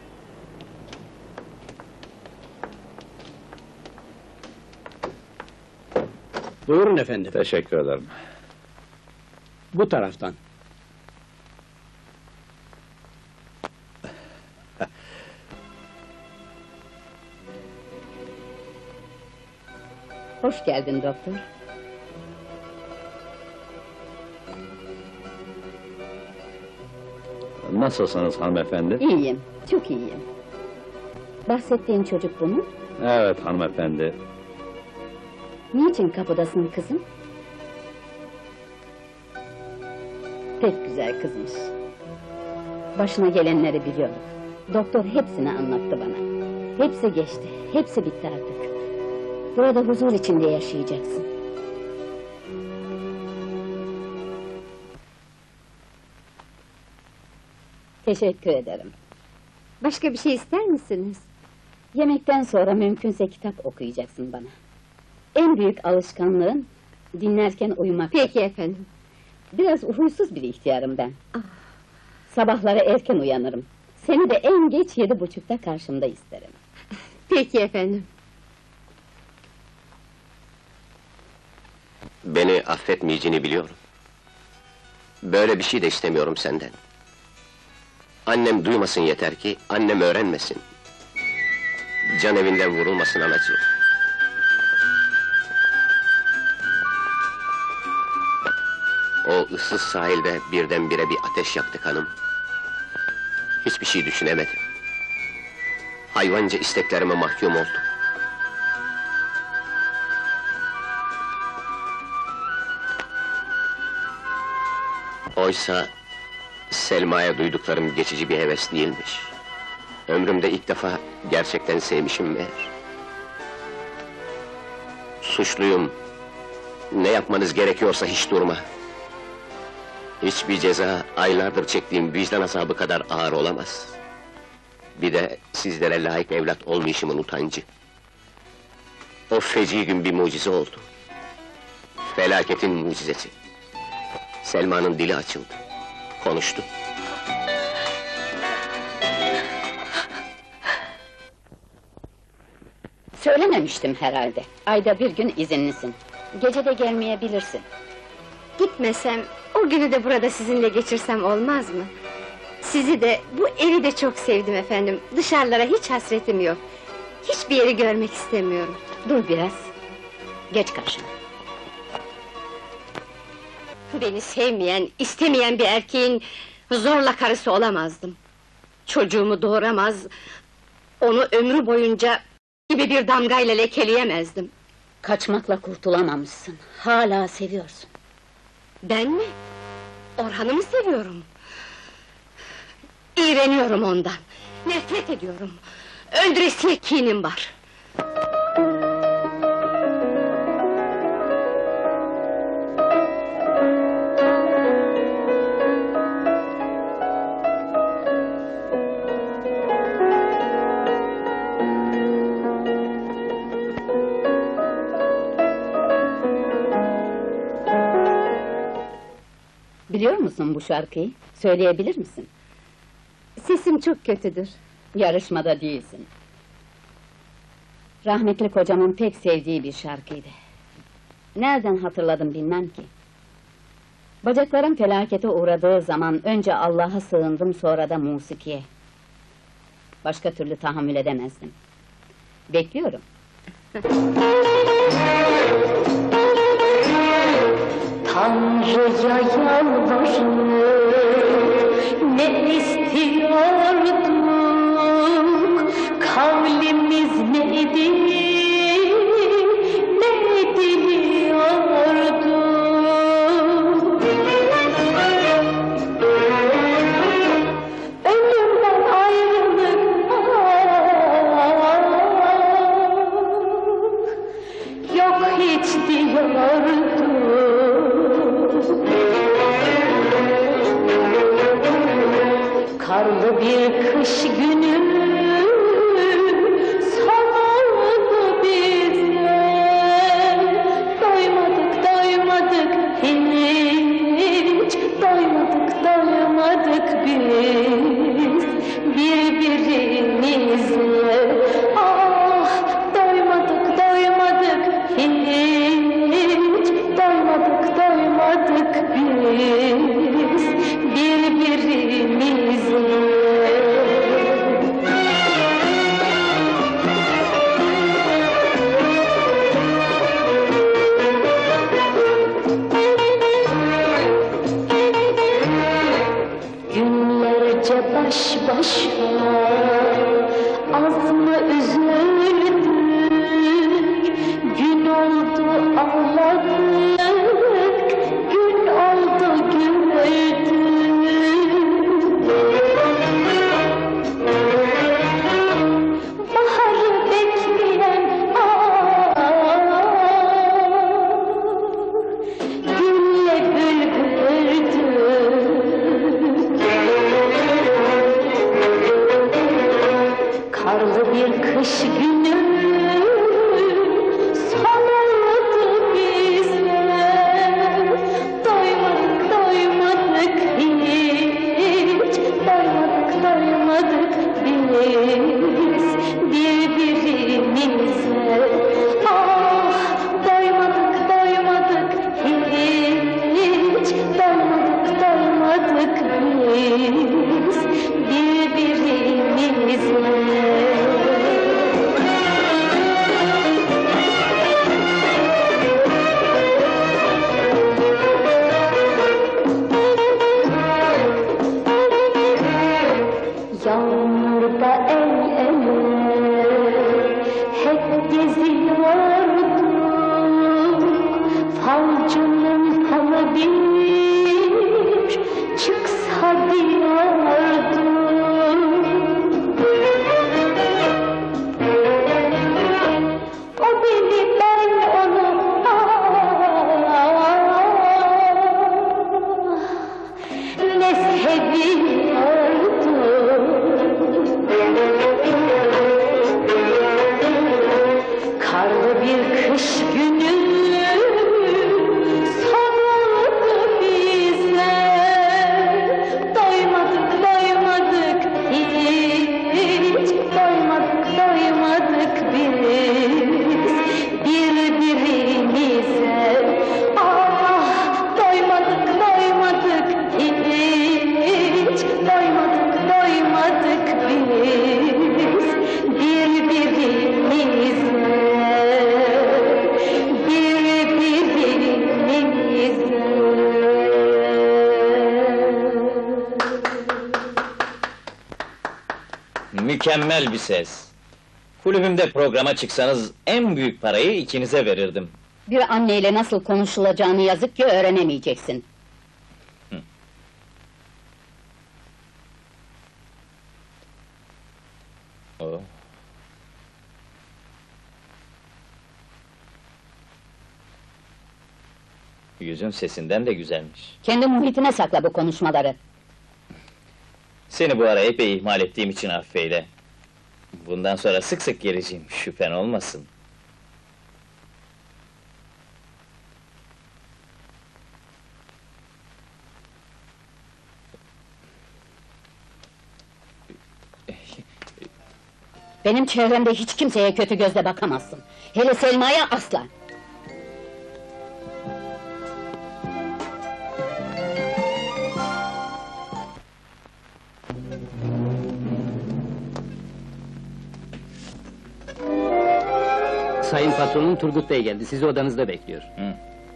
S8: Buyurun efendim.
S10: Teşekkür ederim.
S8: Bu taraftan.
S4: Hoş geldin doktor.
S10: Nasılsınız hanımefendi?
S4: İyiyim, çok iyiyim. Bahsettiğin çocuk bu mu?
S10: Evet hanımefendi.
S4: Niçin kapıdasın kızım? Pek güzel kızmış. Başına gelenleri biliyorum. Doktor hepsini anlattı bana. Hepsi geçti, hepsi bitti artık. Burada huzur içinde yaşayacaksın. Teşekkür ederim.
S1: Başka bir şey ister misiniz?
S4: Yemekten sonra mümkünse kitap okuyacaksın bana. En büyük alışkanlığın dinlerken uyumak.
S1: Peki efendim.
S4: Biraz huysuz bir ihtiyarım ben. Sabahları erken uyanırım. Seni de en geç yedi buçukta karşımda isterim.
S1: Peki efendim.
S3: Beni affetmeyeceğini biliyorum. Böyle bir şey de istemiyorum senden. Annem duymasın yeter ki, annem öğrenmesin. Can evinden vurulmasın anacığım. O ıssız sahilde birdenbire bir ateş yaktı kanım. Hiçbir şey düşünemedim. Hayvanca isteklerime mahkum oldum. Oysa Selma'ya duyduklarım geçici bir heves değilmiş. Ömrümde ilk defa gerçekten sevmişim meğer. Suçluyum. Ne yapmanız gerekiyorsa hiç durma. Hiçbir ceza aylardır çektiğim vicdan azabı kadar ağır olamaz. Bir de sizlere layık evlat olmayışımın utancı. O feci gün bir mucize oldu. Felaketin mucizesi. Selma'nın dili açıldı. Konuştu.
S4: Söylememiştim herhalde. Ayda bir gün izinlisin. Gece de gelmeyebilirsin.
S1: Gitmesem, o günü de burada sizinle geçirsem olmaz mı? Sizi de, bu evi de çok sevdim efendim. Dışarılara hiç hasretim yok. Hiçbir yeri görmek istemiyorum.
S4: Dur biraz. Geç karşıma.
S1: Beni sevmeyen, istemeyen bir erkeğin zorla karısı olamazdım. Çocuğumu doğuramaz, onu ömrü boyunca gibi bir damgayla lekeleyemezdim.
S4: Kaçmakla kurtulamamışsın. Hala seviyorsun.
S1: Ben mi? Orhan'ı mı seviyorum? İğreniyorum ondan. Nefret ediyorum. Öldüresiye kinim var.
S4: Biliyor musun bu şarkıyı? Söyleyebilir misin?
S1: Sesim çok kötüdür.
S4: Yarışmada değilsin. Rahmetli kocamın pek sevdiği bir şarkıydı. Nereden hatırladım bilmem ki. Bacaklarım felakete uğradığı zaman önce Allah'a sığındım, sonra da musikiye. Başka türlü tahammül edemezdim. Bekliyorum. Tanrı'ya yalvarır, ne istiyorduk, kavlimiz neydi, ne diliyorduk. Ölümden ayrılık, ah, yok hiç diyorduk. Karlı bir kış günü sarıldı bize. Doymadık, doymadık hiç, doymadık, doymadık biz birbirimize. Ah, doymadık, doymadık hiç, doymadık, doymadık biz birbirimize. Günlerce baş başa az mı üzüldük, gün oldu ağladık, gün oldu güldük. birbirimize. Ah, doymadık, doymadık hiç, doymadık, doymadık biz birbirimize. Yağmurda el ele hep geziyorduk, falcının falı bir çıksa diyordum. O beni, ben onu, ah, ne seviyordum. Karlı bir kış günü sarıldı bize. Doymadık, doymadık hiç, doymadık, doymadık biz birbirimize. Ah, doymadık, doymadık hiç, doymadık, doymadık biz birbirimize.
S11: Mükemmel bir ses. Kulübümde programa çıksanız en büyük parayı ikinize verirdim.
S4: Bir anneyle nasıl konuşulacağını yazık ki öğrenemeyeceksin.
S11: Oh. Yüzün sesinden de güzelmiş.
S4: Kendi muhitine sakla bu konuşmaları.
S11: Seni bu ara epey ihmal ettiğim için affeyle. Bundan sonra sık sık geleceğim, şüphen olmasın.
S4: Benim çevremde hiç kimseye kötü gözle bakamazsın. Hele Selma'ya asla.
S5: Sayın patronun Turgut Bey geldi, sizi odanızda bekliyor.
S11: Hı.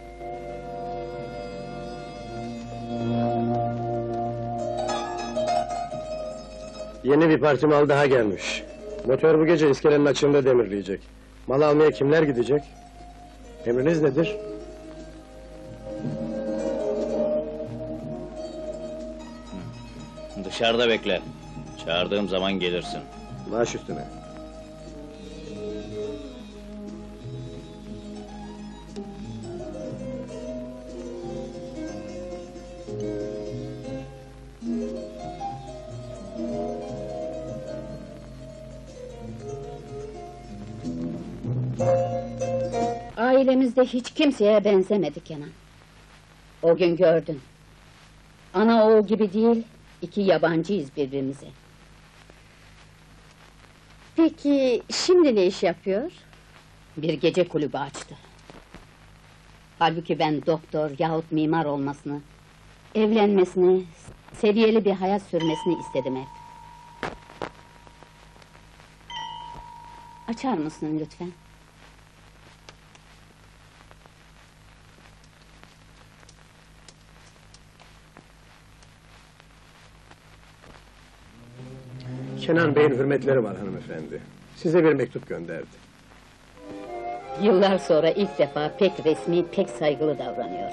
S8: Yeni bir parti mal daha gelmiş. Motor bu gece iskelenin açığında demirleyecek. Mal almaya kimler gidecek? Emriniz nedir?
S11: Dışarıda bekle. Çağırdığım zaman gelirsin.
S8: Baş üstüne.
S4: Ailemizde hiç kimseye benzemedi Kenan. O gün gördün. Ana oğul gibi değil, iki yabancıyız birbirimize.
S1: Peki, şimdi ne iş yapıyor?
S4: Bir gece kulübü açtı. Halbuki ben doktor yahut mimar olmasını, evlenmesini, seviyeli bir hayat sürmesini istedim hep. Açar mısın lütfen?
S8: Kenan Bey'in hürmetleri var hanımefendi. Size bir mektup gönderdi.
S4: Yıllar sonra ilk defa pek resmi, pek saygılı davranıyor.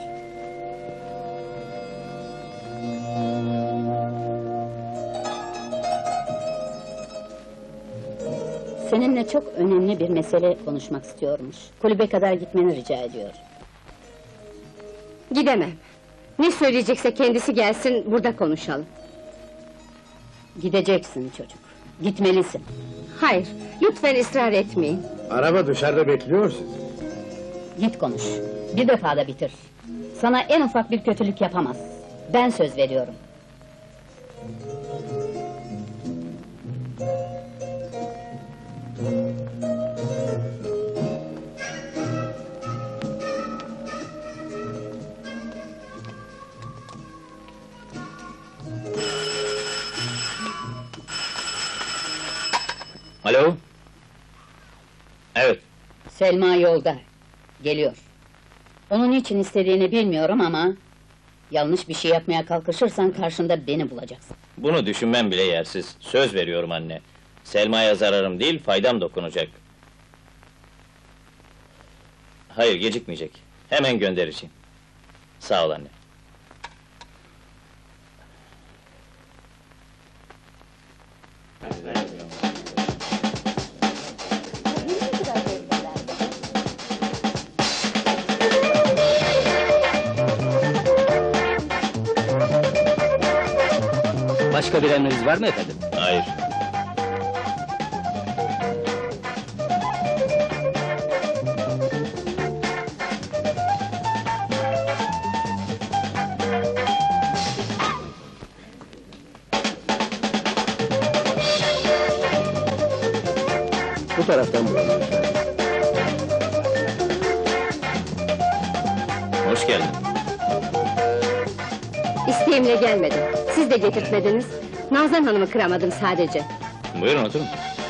S4: Seninle çok önemli bir mesele konuşmak istiyormuş. Kulübe kadar gitmeni rica ediyor.
S1: Gidemem. Ne söyleyecekse kendisi gelsin, burada konuşalım.
S4: Gideceksin çocuk, gitmelisin.
S1: Hayır, lütfen ısrar etmeyin.
S8: Araba dışarıda bekliyor sizi.
S4: Git konuş, bir defa da bitir. Sana en ufak bir kötülük yapamaz. Ben söz veriyorum.
S11: Alo? Evet.
S12: Selma yolda. Geliyor. Onun için istediğini bilmiyorum ama... ...yanlış bir şey yapmaya kalkışırsan karşında beni bulacaksın.
S11: Bunu düşünmem bile yersiz. Söz veriyorum anne. Selma'ya zararım değil, faydam dokunacak. Hayır, gecikmeyecek. Hemen göndereceğim. Sağ ol anne.
S5: Başka bir emriniz var mı efendim?
S11: Hayır.
S8: Bu taraftan bulalım.
S11: Hoş geldin.
S1: İsteğimle gelmedim. Siz de getirtmediniz. Nazan Hanım'ı kıramadım sadece.
S11: Buyurun oturun.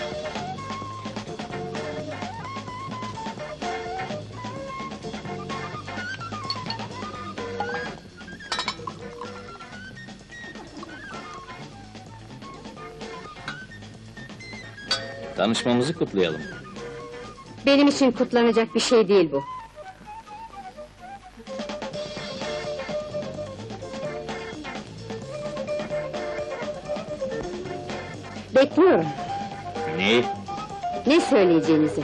S11: Tanışmamızı kutlayalım.
S1: Benim için kutlanacak bir şey değil bu. Bekliyorum.
S11: Neyi?
S1: Ne söyleyeceğinizi.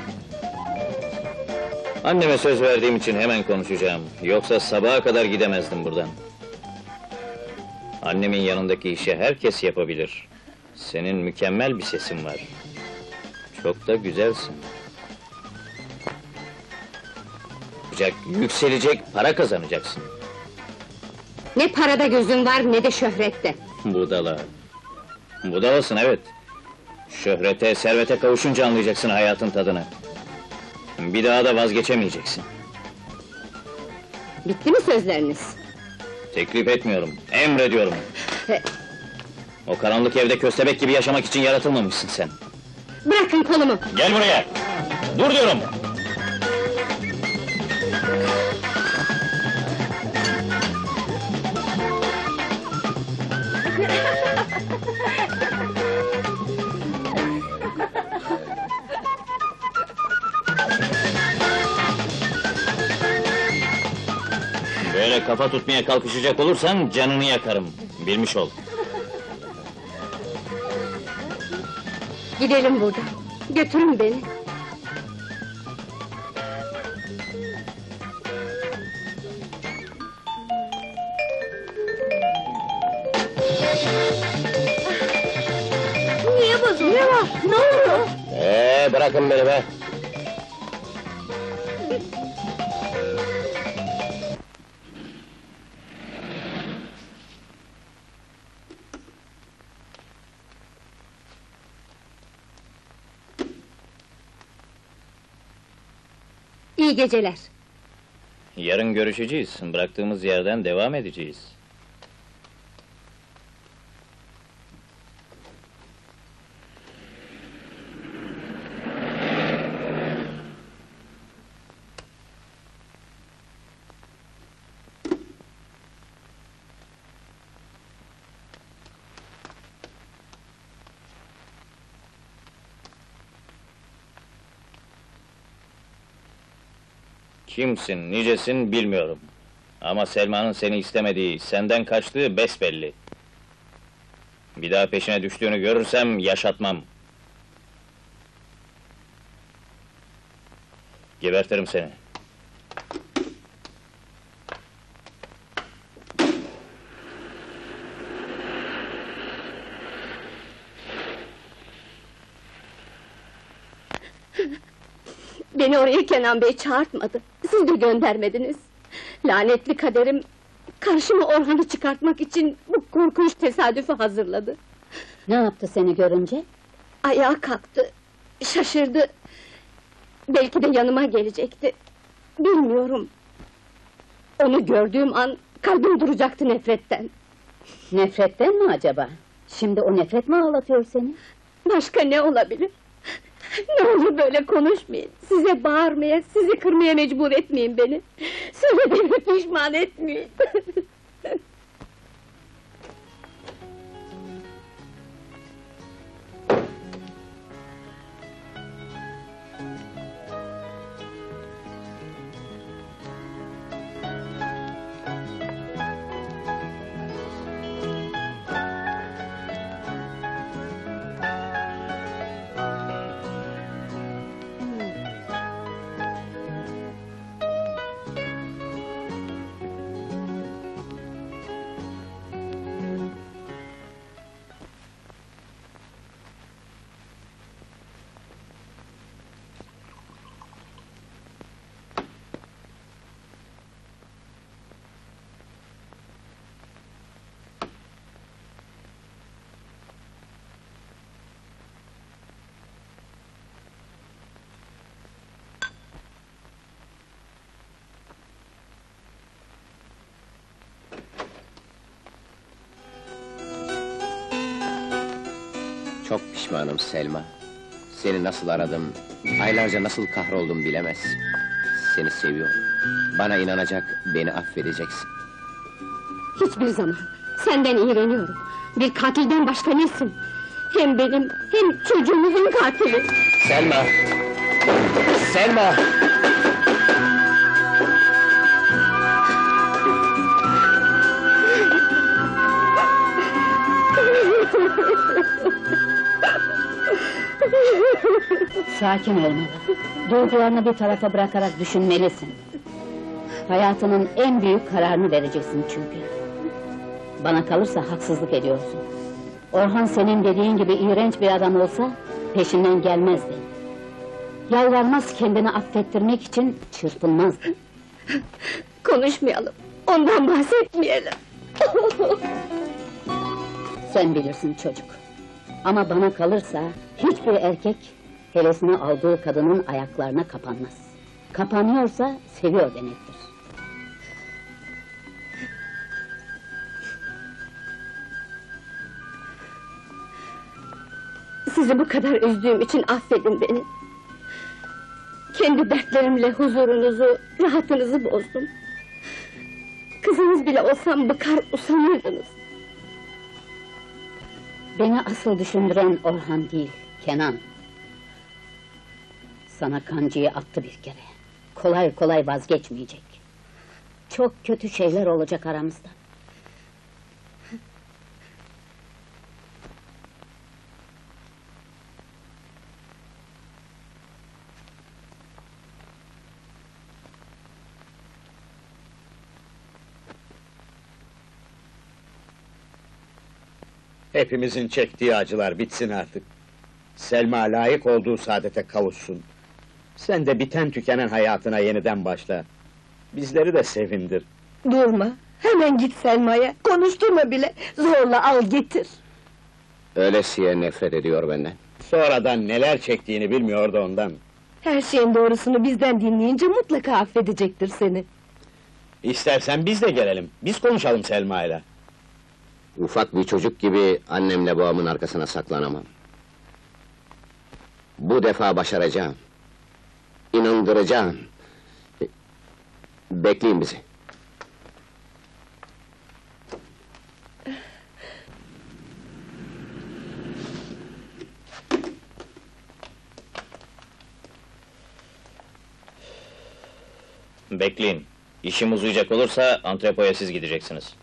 S11: Anneme söz verdiğim için hemen konuşacağım. Yoksa sabaha kadar gidemezdim buradan. Annemin yanındaki işi herkes yapabilir. Senin mükemmel bir sesin var. Çok da güzelsin. Yapacak, yükselecek, para kazanacaksın.
S1: Ne parada gözün var ne de şöhrette.
S11: Budala. Budalasın evet. Şöhrete, servete kavuşunca anlayacaksın hayatın tadını. Bir daha da vazgeçemeyeceksin.
S1: Bitti mi sözleriniz?
S11: Teklif etmiyorum, emrediyorum.
S1: He.
S11: O karanlık evde köstebek gibi yaşamak için yaratılmamışsın sen.
S1: Bırakın kolumu!
S11: Gel buraya! Dur diyorum! Böyle kafa tutmaya kalkışacak olursan canını yakarım. Bilmiş ol.
S1: Gidelim buradan. Götürün beni. Niye bozuldu? Ne var? Ne oldu?
S3: Ee, bırakın beni be!
S1: İyi geceler.
S11: Yarın görüşeceğiz. Bıraktığımız yerden devam edeceğiz. Kimsin, nicesin bilmiyorum. Ama Selma'nın seni istemediği, senden kaçtığı besbelli. Bir daha peşine düştüğünü görürsem yaşatmam. Gebertirim seni.
S1: Beni oraya Kenan Bey çağırtmadı. Siz de göndermediniz. Lanetli kaderim... ...karşıma Orhan'ı çıkartmak için bu korkunç tesadüfü hazırladı.
S12: Ne yaptı seni görünce?
S1: Ayağa kalktı, şaşırdı. Belki de yanıma gelecekti. Bilmiyorum. Onu gördüğüm an kalbim duracaktı nefretten.
S12: Nefretten mi acaba? Şimdi o nefret mi ağlatıyor seni?
S1: Başka ne olabilir? Ne olur böyle konuşmayın. Size bağırmaya, sizi kırmaya mecbur etmeyin beni. Söylediğimi pişman etmeyin.
S3: Çok pişmanım Selma. Seni nasıl aradım, aylarca nasıl kahroldum bilemezsin. Seni seviyorum. Bana inanacak, beni affedeceksin.
S1: Hiçbir zaman. Senden iğreniyorum. Bir katilden başka nesin? Hem benim, hem çocuğumuzun katili.
S3: Selma! Selma!
S12: Sakin olmalı. Duygularını bir tarafa bırakarak düşünmelisin. Hayatının en büyük kararını vereceksin çünkü. Bana kalırsa haksızlık ediyorsun. Orhan senin dediğin gibi iğrenç bir adam olsa peşinden gelmezdi. Yalvarmaz kendini affettirmek için çırpınmazdı.
S1: Konuşmayalım, ondan bahsetmeyelim.
S12: Sen bilirsin çocuk. Ama bana kalırsa hiçbir erkek hevesini aldığı kadının ayaklarına kapanmaz. Kapanıyorsa seviyor demektir.
S1: Sizi bu kadar üzdüğüm için affedin beni. Kendi dertlerimle huzurunuzu, rahatınızı bozdum. Kızınız bile olsam bıkar usanırdınız.
S12: Beni asıl düşündüren Orhan değil, Kenan. Sana kancayı attı bir kere. Kolay kolay vazgeçmeyecek. Çok kötü şeyler olacak aramızda.
S10: Hepimizin çektiği acılar bitsin artık. Selma layık olduğu saadete kavuşsun. Sen de biten tükenen hayatına yeniden başla. Bizleri de sevindir.
S7: Durma, hemen git Selma'ya. Konuşturma bile, zorla al getir.
S3: Öylesiye nefret ediyor benden.
S10: Sonradan neler çektiğini bilmiyordu ondan.
S7: Her şeyin doğrusunu bizden dinleyince mutlaka affedecektir seni.
S10: İstersen biz de gelelim, biz konuşalım Selma'yla.
S3: Ufak bir çocuk gibi annemle babamın arkasına saklanamam. Bu defa başaracağım. İnandıracağım. Bekleyin bizi.
S11: Bekleyin. İşim uzayacak olursa antrepoya siz gideceksiniz.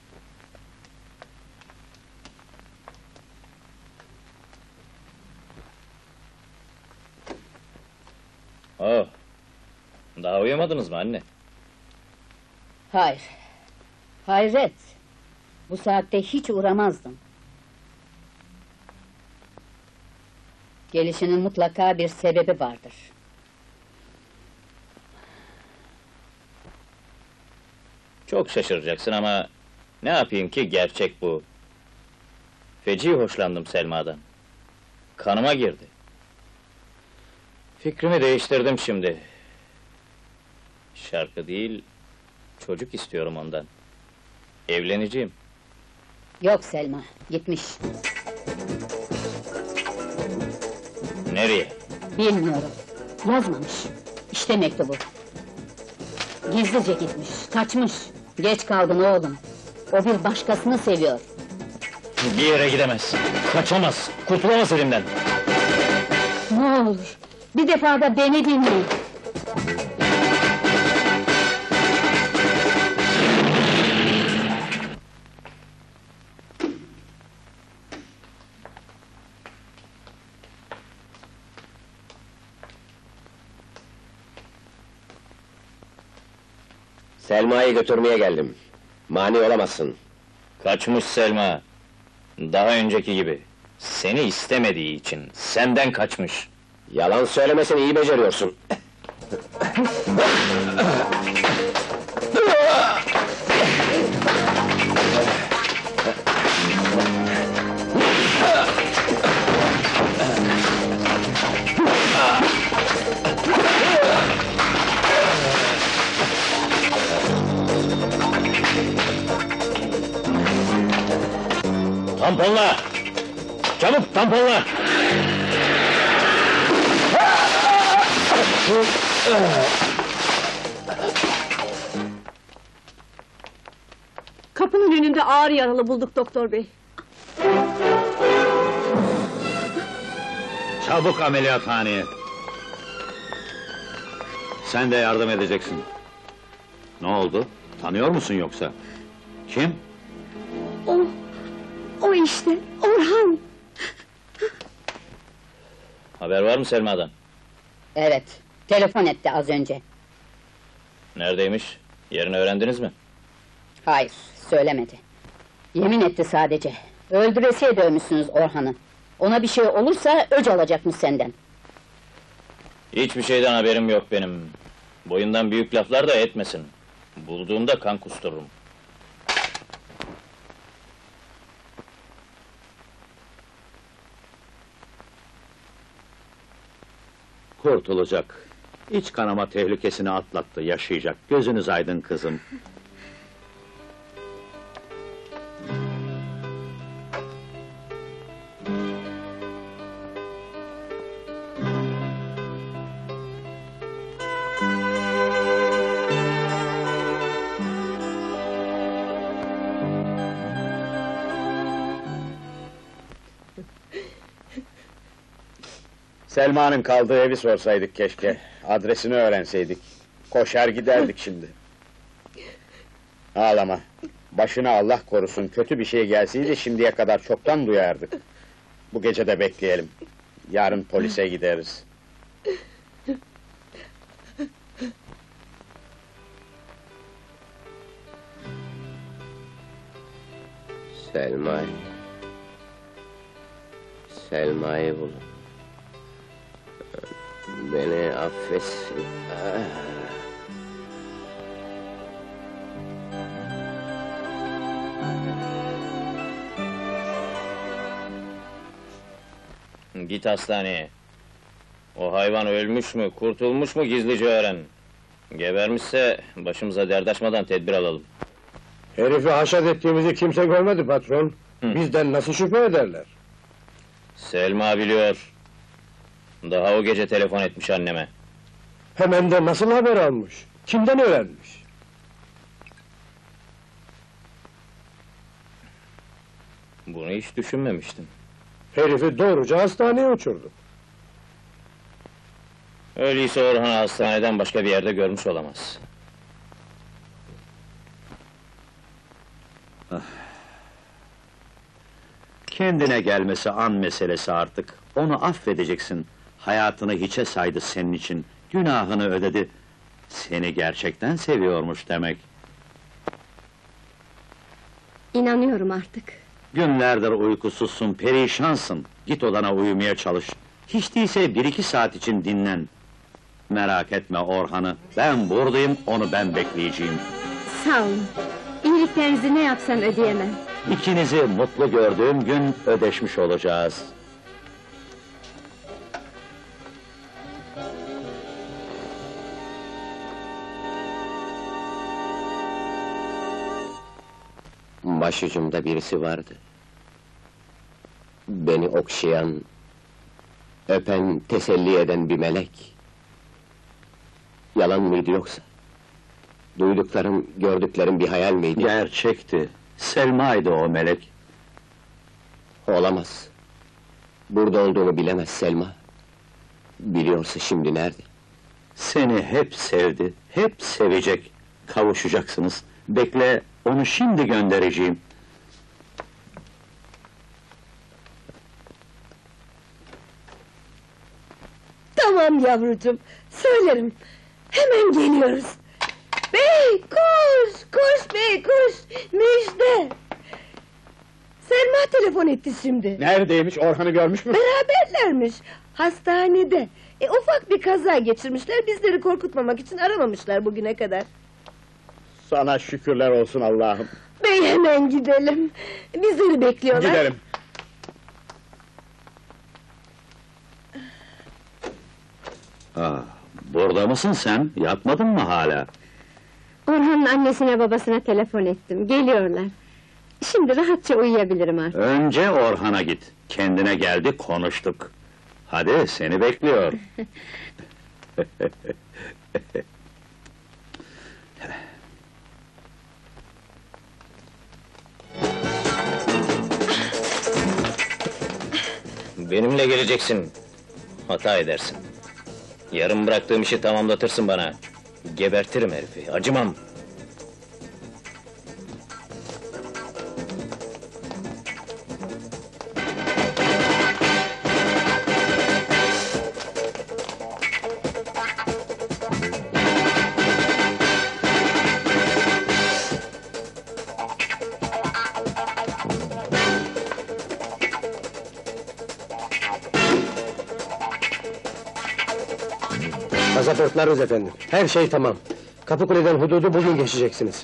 S11: Oh! Daha uyumadınız mı anne?
S12: Hayır. Hayret! Bu saatte hiç uğramazdım. Gelişinin mutlaka bir sebebi vardır.
S11: Çok şaşıracaksın ama ne yapayım ki gerçek bu. Feci hoşlandım Selma'dan. Kanıma girdi. Fikrimi değiştirdim şimdi. Şarkı değil, çocuk istiyorum ondan. Evleneceğim.
S12: Yok Selma, gitmiş.
S11: Nereye?
S12: Bilmiyorum. Yazmamış. İşte mektubu. Gizlice gitmiş, kaçmış. Geç kaldın oğlum. O bir başkasını seviyor.
S11: Bir yere gidemez, kaçamaz, kurtulamaz elimden.
S12: Ne olur, bir defa da beni dinle.
S3: Selma'yı götürmeye geldim. Mani olamazsın.
S11: Kaçmış Selma. Daha önceki gibi. Seni istemediği için, senden kaçmış.
S3: Yalan söylemesini iyi beceriyorsun.
S11: Tamponla! Çabuk tamponla!
S7: Kapının önünde ağır yaralı bulduk doktor bey.
S10: Çabuk ameliyathaneye! Sen de yardım edeceksin. Ne oldu? Tanıyor musun yoksa? Kim?
S7: O, o işte, Orhan!
S11: Haber var mı Selma'dan?
S12: Evet, telefon etti az önce.
S11: Neredeymiş? Yerini öğrendiniz mi?
S12: Hayır, söylemedi. Yemin etti sadece. Öldüresiye dövmüşsünüz Orhan'ı. Ona bir şey olursa öc alacakmış senden.
S11: Hiçbir şeyden haberim yok benim. Boyundan büyük laflar da etmesin. Bulduğumda kan kustururum.
S10: Kurtulacak. İç kanama tehlikesini atlattı, yaşayacak. Gözünüz aydın kızım.
S13: Selma'nın kaldığı evi sorsaydık keşke. Adresini öğrenseydik. Koşar giderdik şimdi. Ağlama. Başına Allah korusun, kötü bir şey gelseydi şimdiye kadar çoktan duyardık. Bu gece de bekleyelim. Yarın polise gideriz.
S3: Selma'yı... Selma'yı bul. Beni affetsin. Ah.
S11: Git hastaneye. O hayvan ölmüş mü, kurtulmuş mu gizlice öğren. Gebermişse başımıza dert açmadan tedbir alalım.
S8: Herifi haşat ettiğimizi kimse görmedi patron.
S11: Hı.
S8: Bizden nasıl şüphe ederler?
S11: Selma biliyor. Daha o gece telefon etmiş anneme.
S8: Hemen de nasıl haber almış? Kimden öğrenmiş?
S11: Bunu hiç düşünmemiştim.
S8: Herifi doğruca hastaneye uçurdu.
S11: Öyleyse Orhan'ı hastaneden başka bir yerde görmüş olamaz.
S10: Kendine gelmesi an meselesi artık. Onu affedeceksin. Hayatını hiçe saydı senin için. Günahını ödedi. Seni gerçekten seviyormuş demek.
S1: İnanıyorum artık.
S10: Günlerdir uykusuzsun, perişansın. Git odana uyumaya çalış. Hiç değilse bir iki saat için dinlen. Merak etme Orhan'ı. Ben buradayım, onu ben bekleyeceğim.
S1: Sağ olun. İyiliklerinizi ne yapsam ödeyemem.
S10: İkinizi mutlu gördüğüm gün ödeşmiş olacağız.
S3: Başucumda birisi vardı. Beni okşayan, Öpen, teselli eden bir melek. Yalan mıydı yoksa? Duyduklarım, gördüklerim bir hayal miydi?
S10: Gerçekti. Selma'ydı o melek.
S3: Olamaz. Burada olduğunu bilemez Selma. Biliyorsa şimdi nerede?
S10: Seni hep sevdi, hep sevecek. Kavuşacaksınız. Bekle, onu şimdi göndereceğim.
S7: Tamam yavrucuğum, söylerim. Hemen geliyoruz. Bey, koş! Koş bey, koş! Müjde! Selma telefon etti şimdi.
S13: Neredeymiş, Orhan'ı görmüş mü?
S7: Beraberlermiş, hastanede. E, ufak bir kaza geçirmişler, bizleri korkutmamak için aramamışlar bugüne kadar.
S13: Sana şükürler olsun Allah'ım.
S7: Bey, hemen gidelim. Bizleri bekliyorlar.
S13: Gidelim.
S10: Ah, burada mısın sen? Yatmadın mı hala?
S1: Orhan'ın annesine babasına telefon ettim, geliyorlar. Şimdi rahatça uyuyabilirim artık.
S10: Önce Orhan'a git. Kendine geldi, konuştuk. Hadi, seni bekliyor.
S11: Benimle geleceksin. Hata edersin. Yarın bıraktığım işi tamamlatırsın bana. Gebertirim herifi, acımam.
S8: Pasaportlarınız efendim, her şey tamam. Kapıkule'den hududu bugün geçeceksiniz.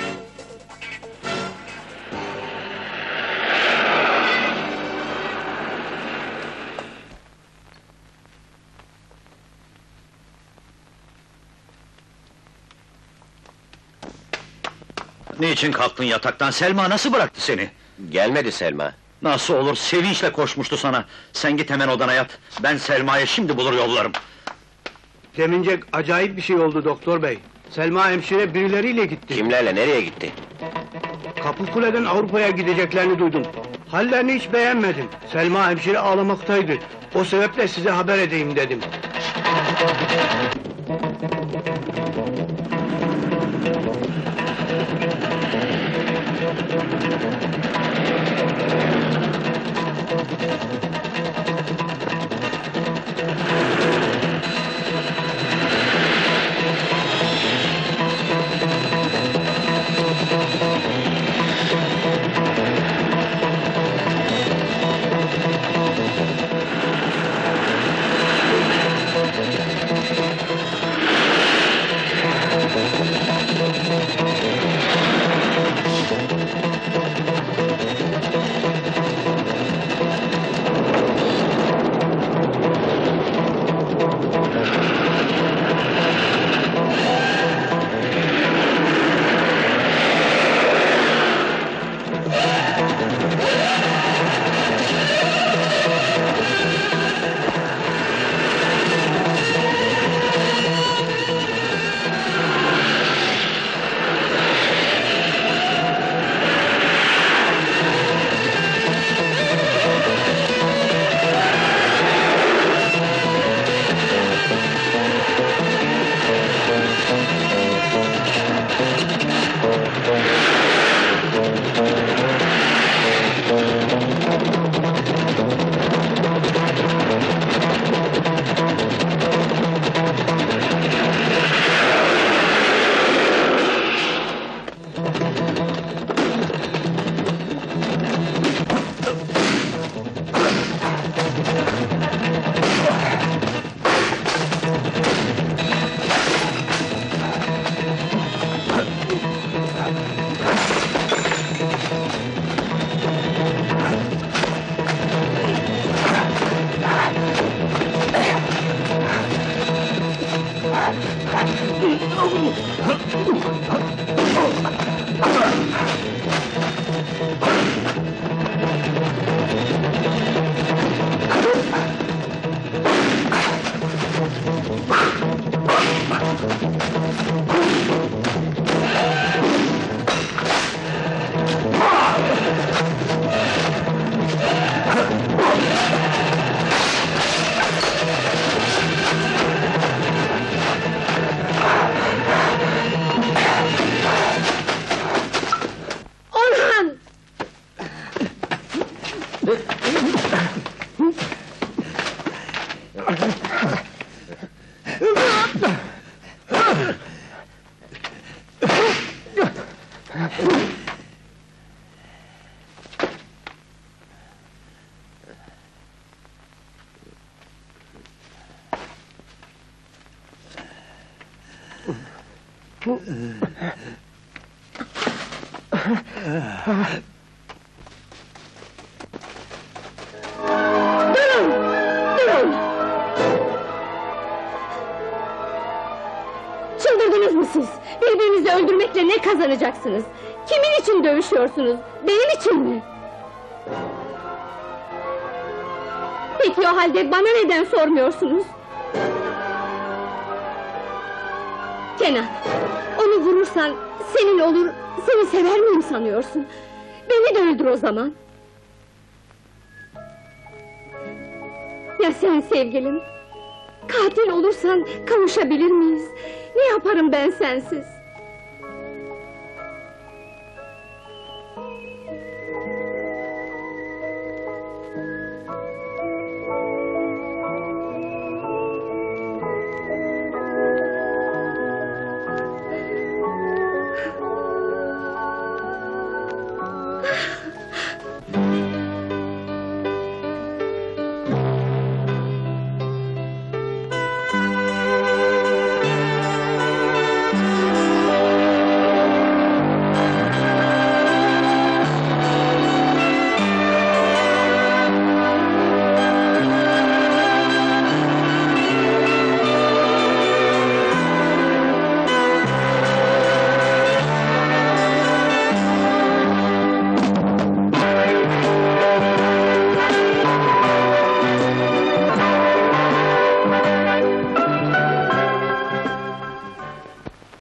S10: Niçin kalktın yataktan? Selma nasıl bıraktı seni?
S3: Gelmedi Selma.
S10: Nasıl olur? Sevinçle koşmuştu sana. Sen git hemen odana yat. Ben Selma'yı şimdi bulur yollarım.
S8: Demince acayip bir şey oldu doktor bey. Selma hemşire birileriyle gitti.
S3: Kimlerle, nereye gitti?
S8: Kapıkule'den Avrupa'ya gideceklerini duydum. Hallerini hiç beğenmedim. Selma hemşire ağlamaktaydı. O sebeple size haber edeyim dedim.
S1: Durun! Durun! Çıldırdınız mı siz? Birbirinizi öldürmekle ne kazanacaksınız? Kimin için dövüşüyorsunuz? Benim için mi? Peki o halde bana neden sormuyorsunuz? Kenan, onu vurursan senin olur, seni sever miyim sanıyorsun? Beni de öldür o zaman. Ya sen sevgilim? Katil olursan kavuşabilir miyiz? Ne yaparım ben sensiz?